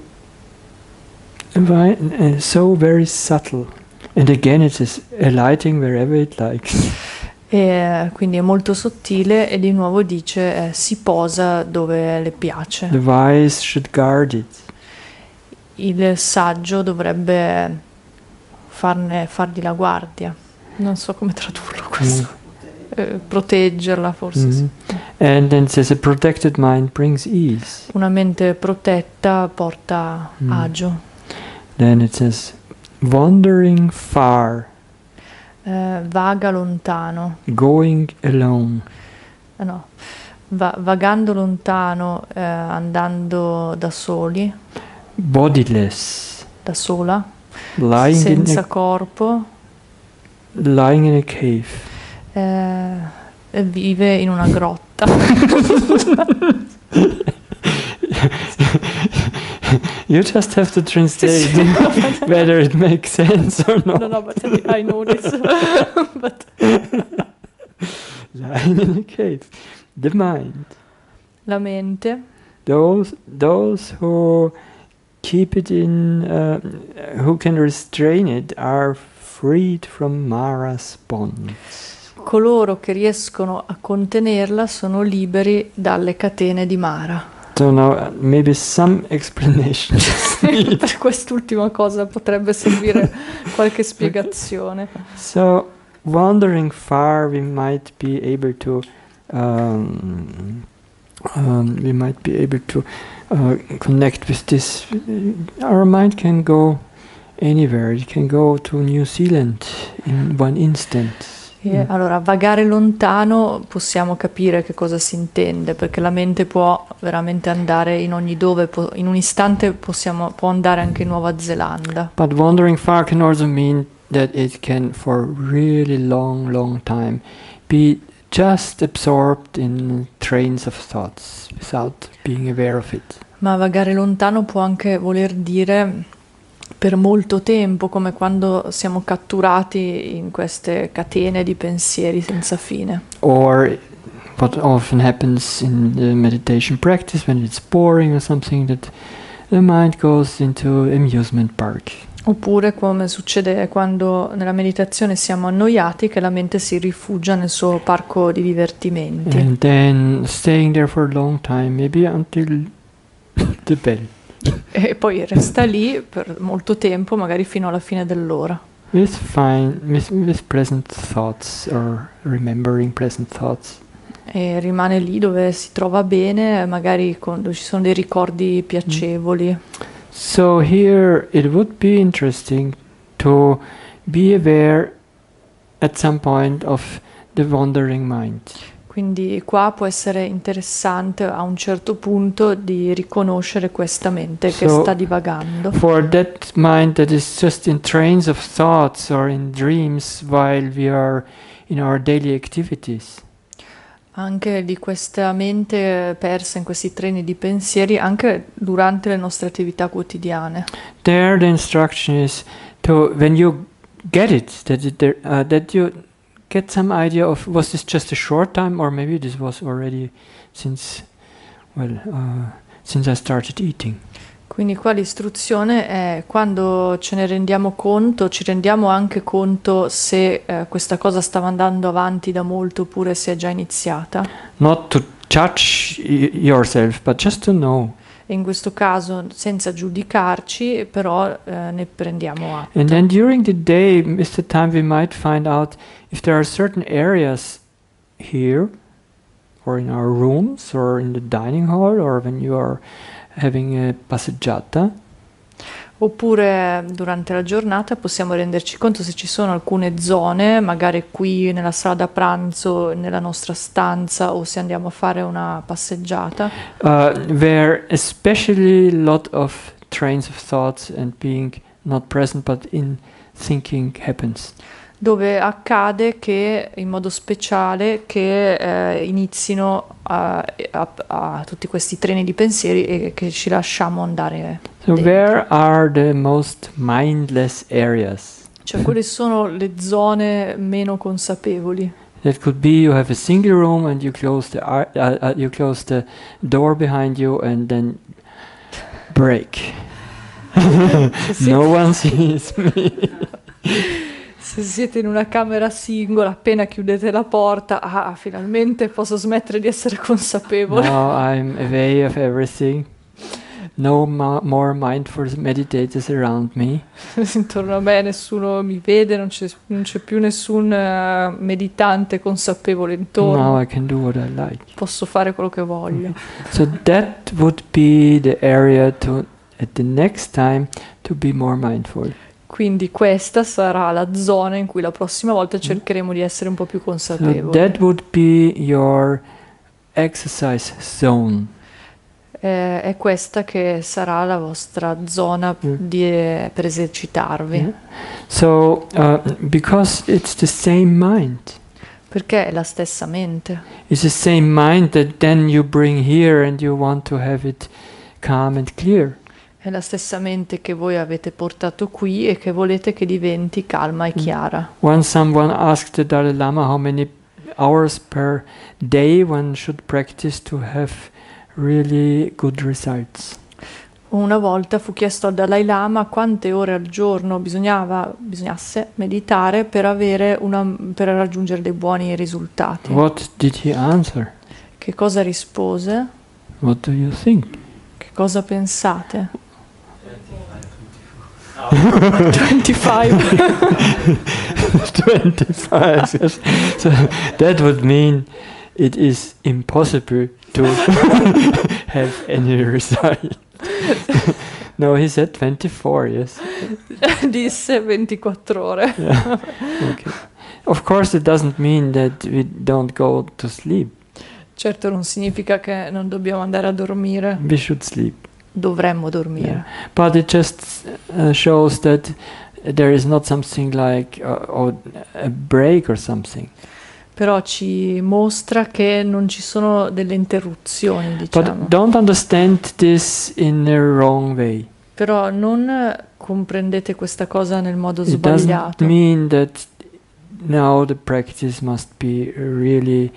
so very subtle. And again, it is alighting wherever it likes. E quindi è molto sottile e di nuovo dice si posa dove le piace. The wise should guard it. Il saggio dovrebbe fargli la guardia. Non so come tradurlo questo. Proteggerla forse. And then it says a protected mind brings ease. Una mente protetta porta agio. Then it says wandering far. Vaga lontano. Going alone. No. Vagando lontano, andando da soli. Bodiless. Da sola. Lying senza corpo. Lying in a cave. Vive in una grotta. You just have to translate whether it makes sense or not. No, but I know this. But lying in a cave. The mind. La mente. Those who keep it in, who can restrain it, are freed from Mara's bonds. Coloro che riescono a contenerla sono liberi dalle catene di Mara. So now maybe some explanation. Per quest'ultima cosa potrebbe servire qualche spiegazione. So wandering far, we might be able to connect with this. Our mind can go anywhere. It can go to New Zealand in one instant. Allora, vagare lontano possiamo capire che cosa si intende, perché la mente può veramente andare in ogni dove, in un istante può andare anche in Nuova Zelanda. But wandering far can also mean that it can, for a really long time, be just absorbed in trains of thoughts without being aware of it. Ma vagare lontano può anche voler dire per molto tempo, come quando siamo catturati in queste catene di pensieri senza fine. Or what often happens in the meditation practice, when it's boring or something, that the mind goes into amusement park. Oppure come succede quando nella meditazione siamo annoiati, che la mente si rifugia nel suo parco di divertimenti. And then staying there for a long time, maybe until the bell. E poi resta lì per molto tempo, magari fino alla fine dell'ora. With pleasant thoughts or remembering pleasant thoughts. E rimane lì dove si trova bene, magari quando ci sono dei ricordi piacevoli. So here it would be interesting to be aware at some point of the wandering mind. Quindi qua può essere interessante a un certo punto di riconoscere questa mente che sta divagando. For that mind that is just in trains of thoughts or in dreams while we are in our daily activities. Anche di questa mente persa in questi treni di pensieri anche durante le nostre attività quotidiane. There the instruction is to, when you get it, that you get some idea of, was this just a short time, or maybe this was already since I started eating. Quindi qua l'istruzione è quando ce ne rendiamo conto, ci rendiamo anche conto se questa cosa stava andando avanti da molto oppure se è già iniziata. Not to judge yourself, but just to know. E in questo caso senza giudicarci, però ne prendiamo atto. And then during the day, is the time we might find out if there are certain areas here, or in our rooms, or in the dining hall, or when you are having a passeggiata. Oppure durante la giornata possiamo renderci conto se ci sono alcune zone, magari qui nella sala da pranzo, nella nostra stanza, o se andiamo a fare una passeggiata. Where especially a lot of trains of thoughts and being not present but in thinking happens. Dove accade che in modo speciale che inizino a tutti questi treni di pensieri e che ci lasciamo andare So dentro. where are the most mindless areas? Cioè, quali sono le zone meno consapevoli? That could be you have a single room and you close the door behind you and then break. No one sees me. Se siete in una camera singola, appena chiudete la porta, finalmente posso smettere di essere consapevole. Now I'm away of everything. No more mindful meditators around me. Intorno a me nessuno mi vede, non c'è più nessun meditante consapevole intorno. Now I can do what I like. Posso fare quello che voglio. So that would be the area to, at the next time, to be more mindful. Quindi questa sarà la zona in cui la prossima volta cercheremo di essere un po' più So consapevoli. that would be your exercise zone. È questa che sarà la vostra zona per esercitarvi. So because it's the same mind. Perché è la stessa mente. It's the same mind that then you bring here and you want to have it calm and clear. È la stessa mente che voi avete portato qui e che volete che diventi calma e chiara. Once someone asked the Dalai Lama how many hours per day one should practice to have really good results. Una volta fu chiesto al Dalai Lama quante ore al giorno bisognasse meditare per raggiungere dei buoni risultati. What did he answer? Che cosa rispose? What do you think? Che cosa pensate? 25. 25. Yes. So that would mean it is impossible to have any result. No, he said 24, yes. Disse 24 ore. Yeah. Okay. Of course it doesn't mean that we don't go to sleep. Certo non significa che non dobbiamo andare a dormire. We should sleep. Dovremmo dormire. Yeah. But it just shows that there is not something like a break or something. Però ci mostra che non ci sono delle interruzioni, diciamo. But don't understand this in a wrong way. Però non comprendete questa cosa nel modo It sbagliato. doesn't mean that now the practice must be really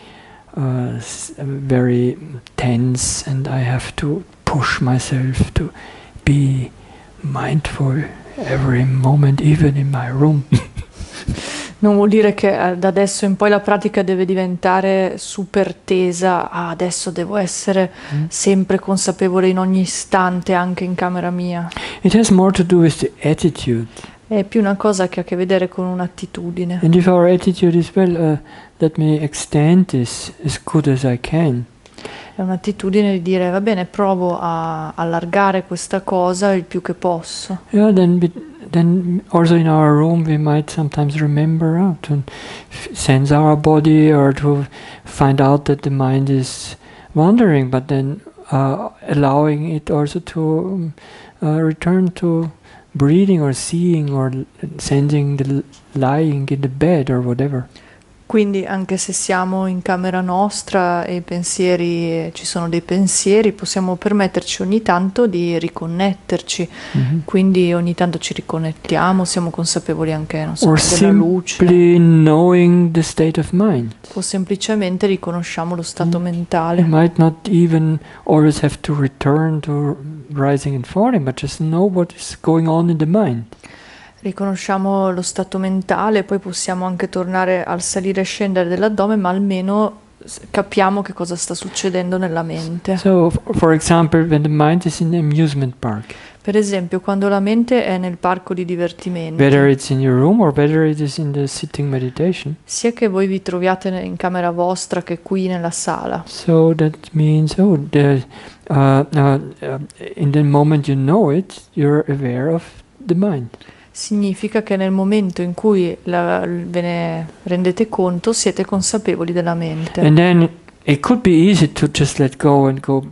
very tense and I have to push myself to be mindful every moment, even in my room. Non vuol dire che da adesso in poi la pratica deve diventare super tesa. Adesso devo essere sempre consapevole in ogni istante, anche in camera mia. It has more to do with the attitude. È più una cosa che ha a che vedere con un'attitudine. And if our attitude is, well, let me extend this as good as I can. È un'attitudine di dire, va bene, provo a allargare questa cosa il più che posso. Yeah, then also in our room we might sometimes remember to sense our body or to find out that the mind is wandering, but then allowing it also to return to breathing or seeing or sensing the lying in the bed or whatever. Quindi anche se siamo in camera nostra e ci sono dei pensieri, possiamo permetterci ogni tanto di riconnetterci. Quindi ogni tanto ci riconnettiamo, siamo consapevoli anche, non so, Or della luce. simply knowing the state of mind. O semplicemente riconosciamo lo stato mentale. You might not even always have to return to rising and falling, but just know what is going on in the mind. Riconosciamo lo stato mentale, poi possiamo anche tornare al salire e scendere dell'addome, ma almeno capiamo che cosa sta succedendo nella mente. So, for example, when the mind is in the amusement park, Per esempio, quando la mente è nel parco di divertimento, whether it's in your room or whether it is in the sitting meditation, sia che voi vi troviate in camera vostra che qui nella sala, so that means, in the moment you know it, you're aware of the mind. significa che nel momento in cui ve ne rendete conto siete consapevoli della mente. And then it could be easy to just let go and go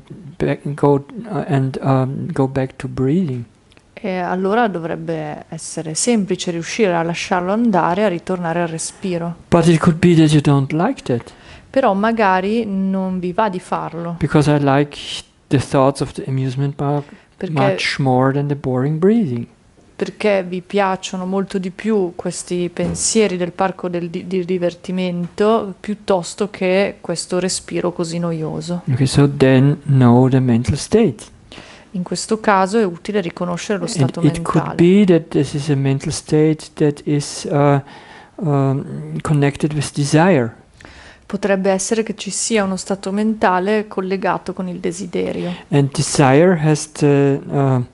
back to breathing. E allora dovrebbe essere semplice riuscire a lasciarlo andare, a ritornare al respiro. But it could be that you don't like that. Però magari non vi va di farlo, Because I like the thoughts of the amusement park perché, much more than the boring breathing. perché vi piacciono molto di più questi pensieri del parco di divertimento piuttosto che questo respiro così noioso. Okay, so then know the mental state. In questo caso è utile riconoscere lo And stato it could mentale. be that this is a mental state that is connected with desire. Potrebbe essere che ci sia uno stato mentale collegato con il desiderio. And desire has the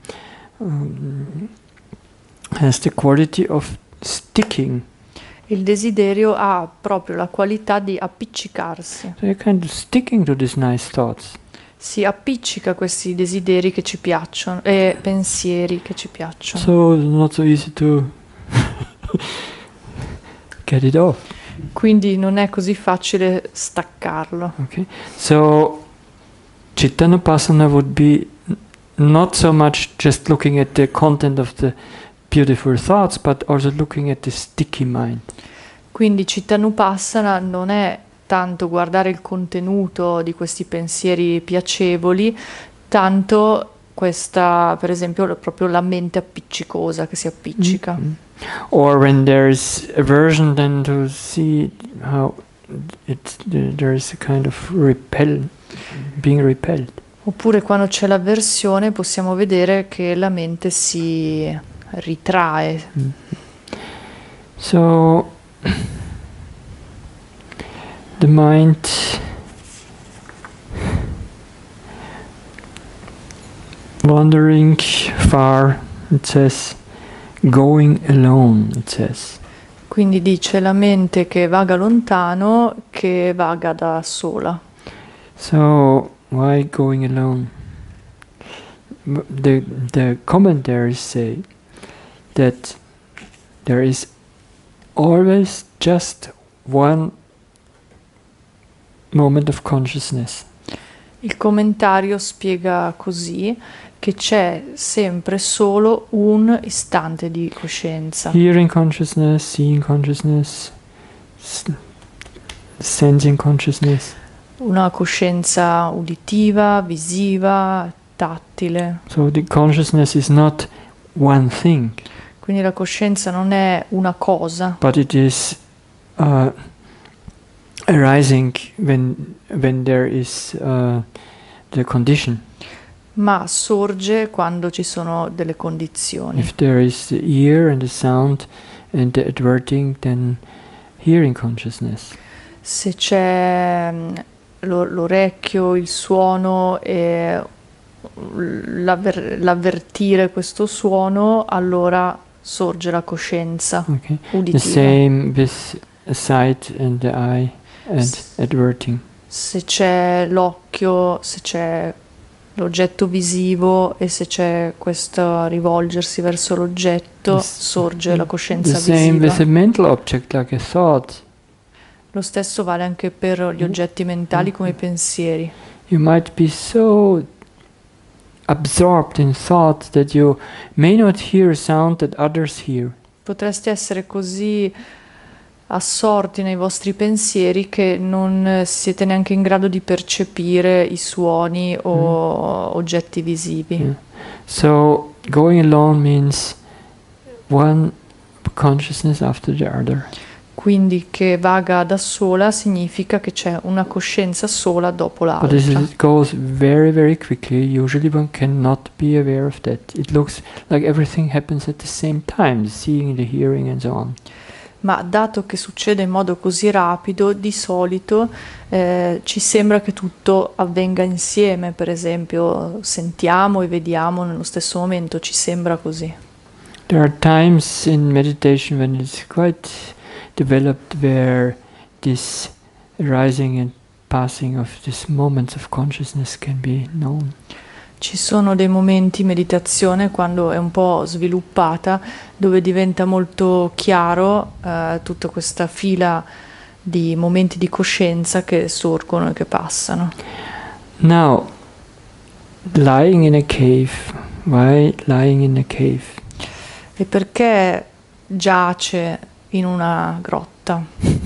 quality of sticking. Il desiderio ha proprio la qualità di appiccicarsi. So you're kind of sticking to these nice thoughts. Si appiccica a questi desideri che ci piacciono e pensieri che ci piacciono. So it's not so easy to get it off. Quindi non è così facile staccarlo. Okay. So Chittanupassana would be not so much just looking at the content of the beautiful thoughts, but also looking at the sticky mind. Quindi Chittanupassana non è tanto guardare il contenuto di questi pensieri piacevoli, tanto questa, per esempio, proprio la mente appiccicosa che si appiccica. Mm-hmm. Or when there's aversion, then to see how there is a kind of being repelled. Oppure quando c'è l'avversione possiamo vedere che la mente si ritrae. Mm-hmm. So the mind wandering far, it says, going alone, it says. Quindi dice la mente che vaga lontano, che vaga da sola. So why going alone? The commentaries say that there is always just one moment of consciousness. Il commentario spiega così che c'è sempre solo un istante di coscienza. Hearing consciousness, seeing consciousness, sensing consciousness. Una coscienza uditiva, visiva, tattile. So the consciousness is not one thing, Quindi la coscienza non è una cosa, but it is arising when there is the condition. ma sorge quando ci sono delle condizioni. If there is the ear and the sound and the adverting, then hearing consciousness. Se c'è l'orecchio, il suono e l'avvertire questo suono, allora sorge la coscienza Okay. The uditiva. same with a sight and the eye and adverting. Se c'è l'occhio, se c'è l'oggetto visivo e se c'è questo rivolgersi verso l'oggetto, sorge la coscienza The same with a visiva. mental object like a thought. Lo stesso vale anche per gli oggetti mentali come i pensieri. You might be so absorbed in thought that you may not hear a sound that others hear. Potreste essere così assorti nei vostri pensieri che non siete neanche in grado di percepire i suoni o oggetti visivi. Yeah. So going alone means one consciousness after the other. Quindi che vaga da sola significa che c'è una coscienza sola dopo But this l'altra. goes very, very quickly. Usually one cannot be aware of that. It looks like everything happens at the same time, the seeing, the hearing and so on. Ma dato che succede in modo così rapido, di solito ci sembra che tutto avvenga insieme, per esempio sentiamo e vediamo nello stesso momento, ci sembra così. There are times in meditation when it's quite developed where this arising and passing of these moments of consciousness can be known. Ci sono dei momenti in meditazione quando è un po' sviluppata dove diventa molto chiaro tutta questa fila di momenti di coscienza che sorgono e che passano. Now, lying in a cave. Why lying in a cave? E perché giace in una grotta?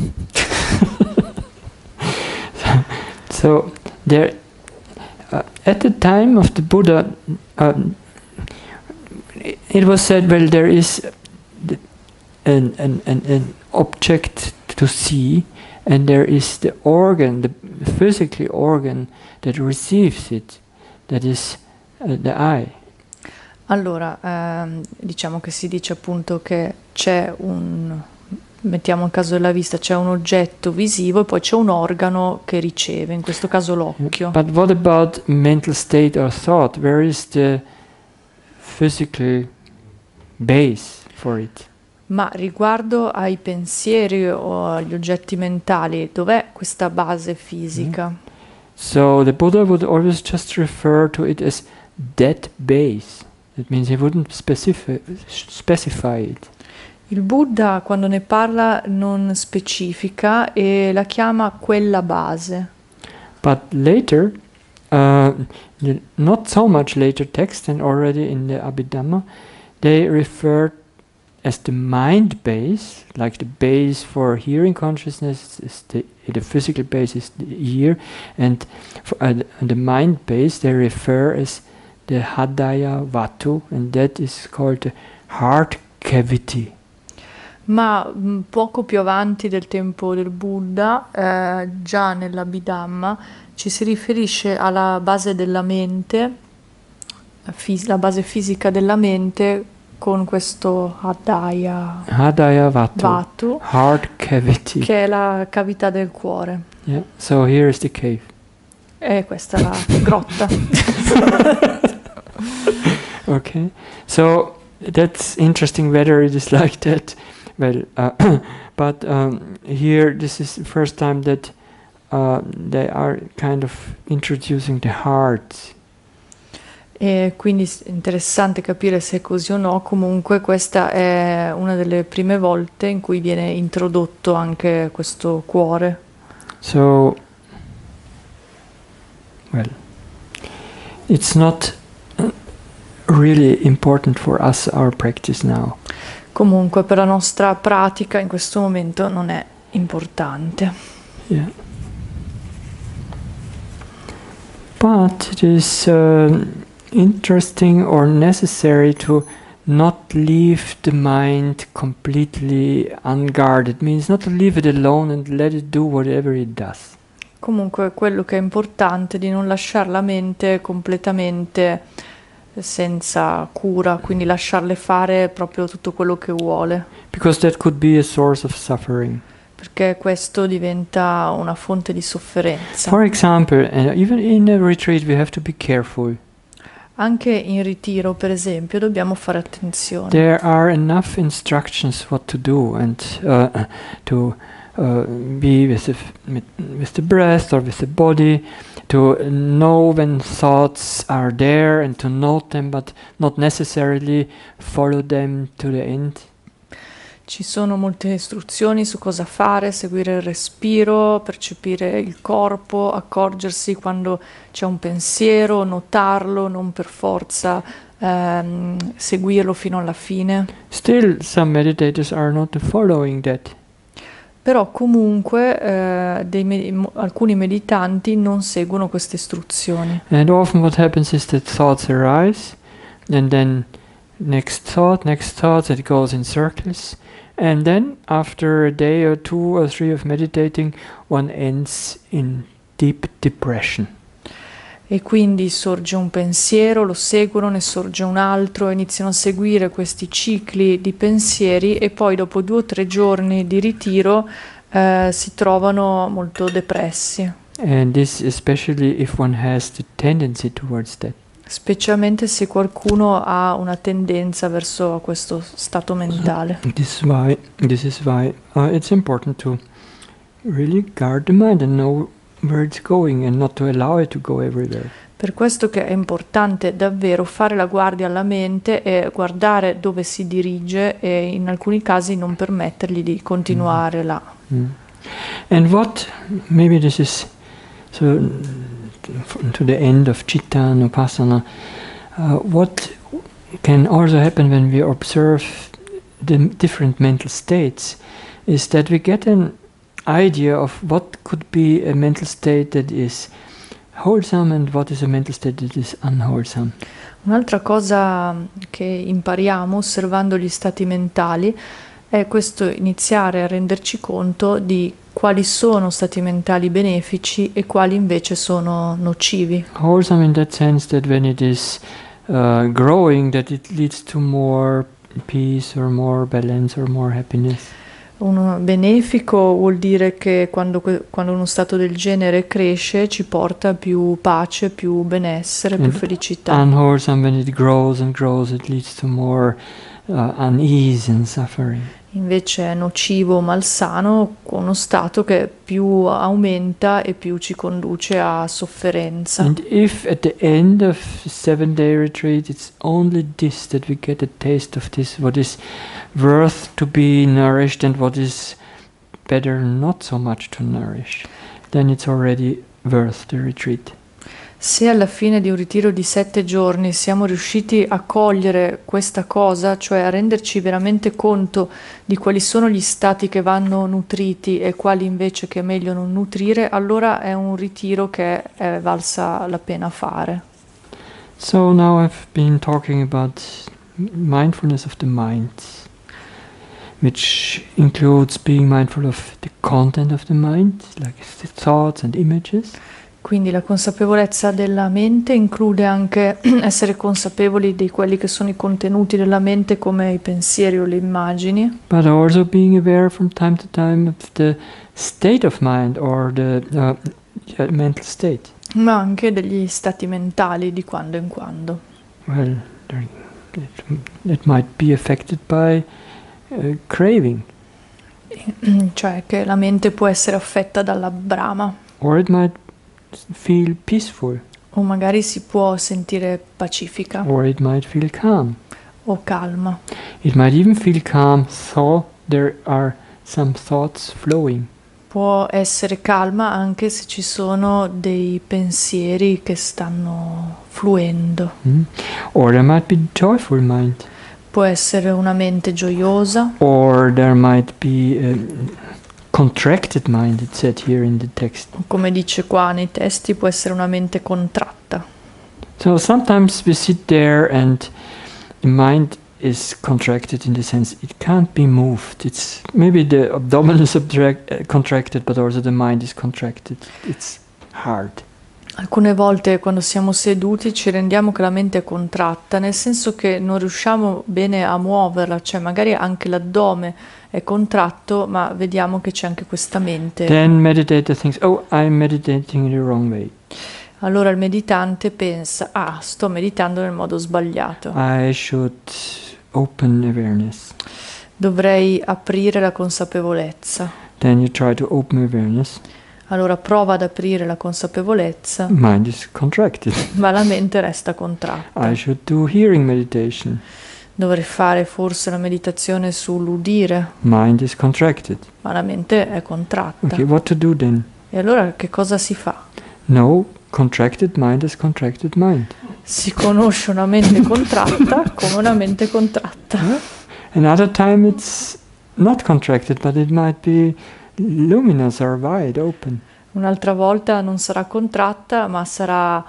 So there, at the time of the Buddha, it was said, well, there is an object to see, and there is the organ, the physical organ that receives it, that is the eye. Allora, diciamo che si dice appunto che c'è mettiamo il caso della vista, c'è un oggetto visivo e poi c'è un organo che riceve, in questo caso l'occhio. But what about mental state or thought? Where is the physical base for it? Ma riguardo ai pensieri o agli oggetti mentali, dov'è questa base fisica? So the Buddha would always just refer to it as that base. That means he wouldn't specify it. Il Buddha quando ne parla non specifica e la chiama quella base. But later, not so much later text and already in the Abhidhamma, they refer as the mind base, like the base for hearing consciousness is the physical base is the ear, and for, the mind base they refer as the Hadaya Vatu, and that is called the heart cavity. Ma poco più avanti del tempo del Buddha, già nell'Abhidhamma, ci si riferisce alla base della mente, la base fisica della mente, con questo Hadaya Vatu, heart cavity, che è la cavità del cuore. Yeah. So here is the cave. E questa è la grotta. Okay. So that's interesting whether it is like that. Well, but here this is the first time that they are kind of introducing the heart. E quindi è interessante capire se è così o no. Comunque questa è una delle prime volte in cui viene introdotto anche questo cuore. So, well, it's not really important for us, our practice now. Comunque per la nostra pratica in questo momento non è importante. Yeah. But it is interesting or necessary to not leave the mind completely unguarded. It means not to leave it alone and let it do whatever it does. Comunque quello che è importante è di non lasciare la mente completamente senza cura, quindi lasciarle fare proprio tutto quello che vuole. Because that could be a source of suffering. Perché questo diventa una fonte di sofferenza. For example, even in a retreat we have to be careful. Anche in ritiro, per esempio, dobbiamo fare attenzione. There are enough instructions what to do and to be with the breath or with the body, to know when thoughts are there and to note them, but not necessarily follow them to the end. Ci sono molte istruzioni su cosa fare, seguire il respiro, percepire il corpo, accorgersi quando c'è un pensiero, notarlo, non per forza seguirlo fino alla fine. Still, some meditators are not following that. Però comunque alcuni meditanti non seguono queste istruzioni. And often what happens is that thoughts arise, and then next thought, it goes in circles. And then, after a day or 2 or 3 of meditating, one ends in deep depression. E quindi sorge un pensiero, lo seguono, ne sorge un altro, iniziano a seguire questi cicli di pensieri e poi dopo 2 o 3 giorni di ritiro si trovano molto depressi. And this especially if one has the tendency towards that. Specialmente se qualcuno ha una tendenza verso questo stato mentale. This is why it's important to really guard the mind and know where it's going and not to allow it to go everywhere. Per questo che è importante davvero fare la guardia alla mente e guardare dove si dirige e in alcuni casi non permettergli di continuare là. And what, maybe this is so to the end of Citta Nupassana, what can also happen when we observe the different mental states is that we get an idea of what could be a mental state that is wholesome and what is a mental state that is unwholesome. Un'altra cosa che impariamo osservando gli stati mentali è questo iniziare a renderci conto di quali sono stati mentali benefici e quali invece sono nocivi. Wholesome in that sense that when it is growing, that it leads to more peace or more balance or more happiness. Un benefico vuol dire che quando uno stato del genere cresce ci porta a più pace, più benessere, più felicità. Unwholesome, when it grows and grows, it leads to more unease and suffering. Invece è nocivo, malsano, uno stato che più aumenta e più ci conduce a sofferenza. And if at the end of 7-day retreat it's only this that we get a taste of this, what is worth to be nourished and what is better not so much to nourish, then it's already worth the retreat. Se alla fine di un ritiro di 7 giorni siamo riusciti a cogliere questa cosa, cioè a renderci veramente conto di quali sono gli stati che vanno nutriti e quali invece che è meglio non nutrire, allora è un ritiro che è valsa la pena fare. So now I've been talking about mindfulness of the mind, which includes being mindful of the content of the mind, like the thoughts and images. Quindi la consapevolezza della mente include anche essere consapevoli di quelli che sono i contenuti della mente come i pensieri o le immagini, But also being aware from time to time of the state of mind or the mental state. ma anche degli stati mentali di quando in quando. Well, it might be affected by craving, Cioè che la mente può essere affetta dalla brama or it might feel peaceful, o magari si può sentire pacifica or it might feel calm. o calma. It might even feel calm, so there are some thoughts flowing. Può essere calma anche se ci sono dei pensieri che stanno fluendo. Or there might be joyful mind, Può essere una mente gioiosa or there might be contracted mind, it said here in the text. come dice qua nei testi, può essere una mente contratta. So sometimes we sit there and the mind is contracted in the sense it can't be moved. It's maybe the abdomen is contracted, but also the mind is contracted. It's hard. Alcune volte quando siamo seduti ci rendiamo che la mente è contratta, nel senso che non riusciamo bene a muoverla, cioè magari anche l'addome è contratto, ma vediamo che c'è anche questa mente. Then meditator thinks, oh, I'm meditating in the wrong way. Allora il meditante pensa, sto meditando nel modo sbagliato. I should open awareness. Dovrei aprire la consapevolezza. Then you try to open awareness. Allora prova ad aprire la consapevolezza, Mind is contracted. ma la mente resta contratta. I should do hearing meditation. Dovrei fare forse la meditazione sull'udire, Mind is contracted. ma la mente è contratta. Okay, what to do then? E allora che cosa si fa? No, contracted mind is contracted mind. Si conosce una mente contratta come una mente contratta. Another time it's not contracted, but it might be luminous or wide open. Un'altra volta non sarà contratta, ma sarà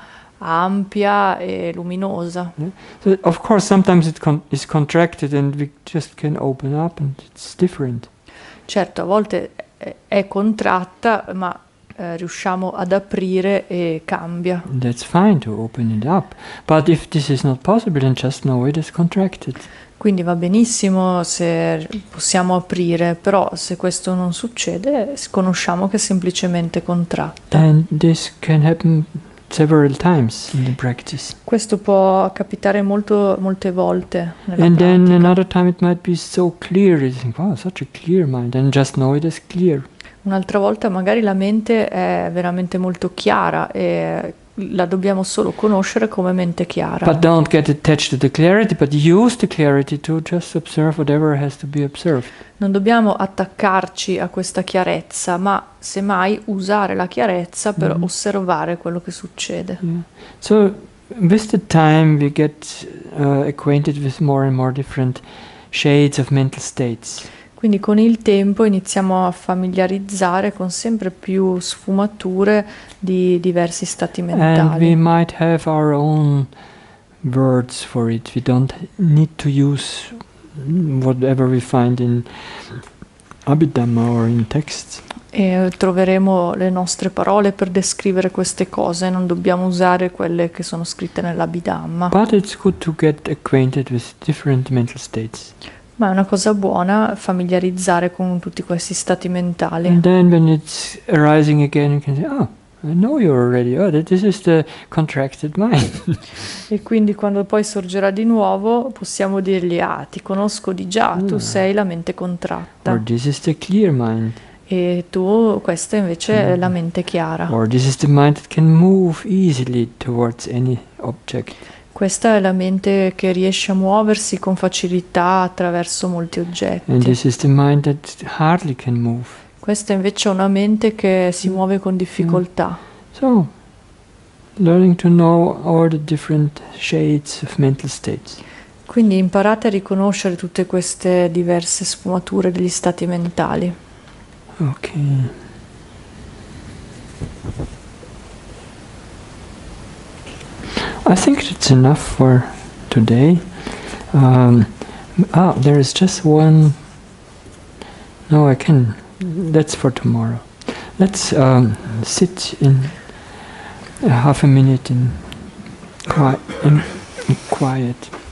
ampia e luminosa. So of course sometimes it is contracted and we just can open up and it's different. Certo, a volte è contratta, ma riusciamo ad aprire e cambia. That's fine to open it up. But if this is not possible, then just know it is contracted. Quindi va benissimo se possiamo aprire, però se questo non succede, conosciamo che è semplicemente contratta. And this can happen several times in the practice. Questo può capitare molte volte nella And then pratica. another time it might be so clear, you think, wow, such a clear mind, and just know it is clear. Un'altra volta magari la mente è veramente molto chiara e la dobbiamo solo conoscere come mente chiara. But don't get attached to the clarity, but use the clarity to just observe whatever has to be observed. Non dobbiamo attaccarci a questa chiarezza, ma semmai usare la chiarezza per osservare quello che succede. Yeah. So with the time we get acquainted with more and more different shades of mental states. Quindi con il tempo iniziamo a familiarizzare con sempre più sfumature di diversi stati And we mentali. might have our own words for it. We don't need to use whatever we find in Abhidhamma or in texts. E troveremo le nostre parole per descrivere queste cose, non dobbiamo usare quelle che sono scritte nell'Abhidhamma. But it's good to get acquainted with different mental states. Ma è una cosa buona familiarizzare con tutti questi stati mentali. And then when it's arising again, you can say, oh, I know you already. Oh, this is the contracted mind. E quindi quando poi sorgerà di nuovo possiamo dirgli, ah, ti conosco di già, tu sei la mente Or contratta. this is the clear mind. E tu, questa invece è la mente chiara. Or this is the mind that can move easily towards any object. Questa è la mente che riesce a muoversi con facilità attraverso molti And oggetti. this is the mind that hardly can move. Questa invece è una mente che si muove con difficoltà. So, learning to know all the different shades of mental states. Quindi imparate a riconoscere tutte queste diverse sfumature degli stati mentali. Okay. I think that's enough for today. There is just one. No, I can. That's for tomorrow. Let's sit in half a minute in quiet.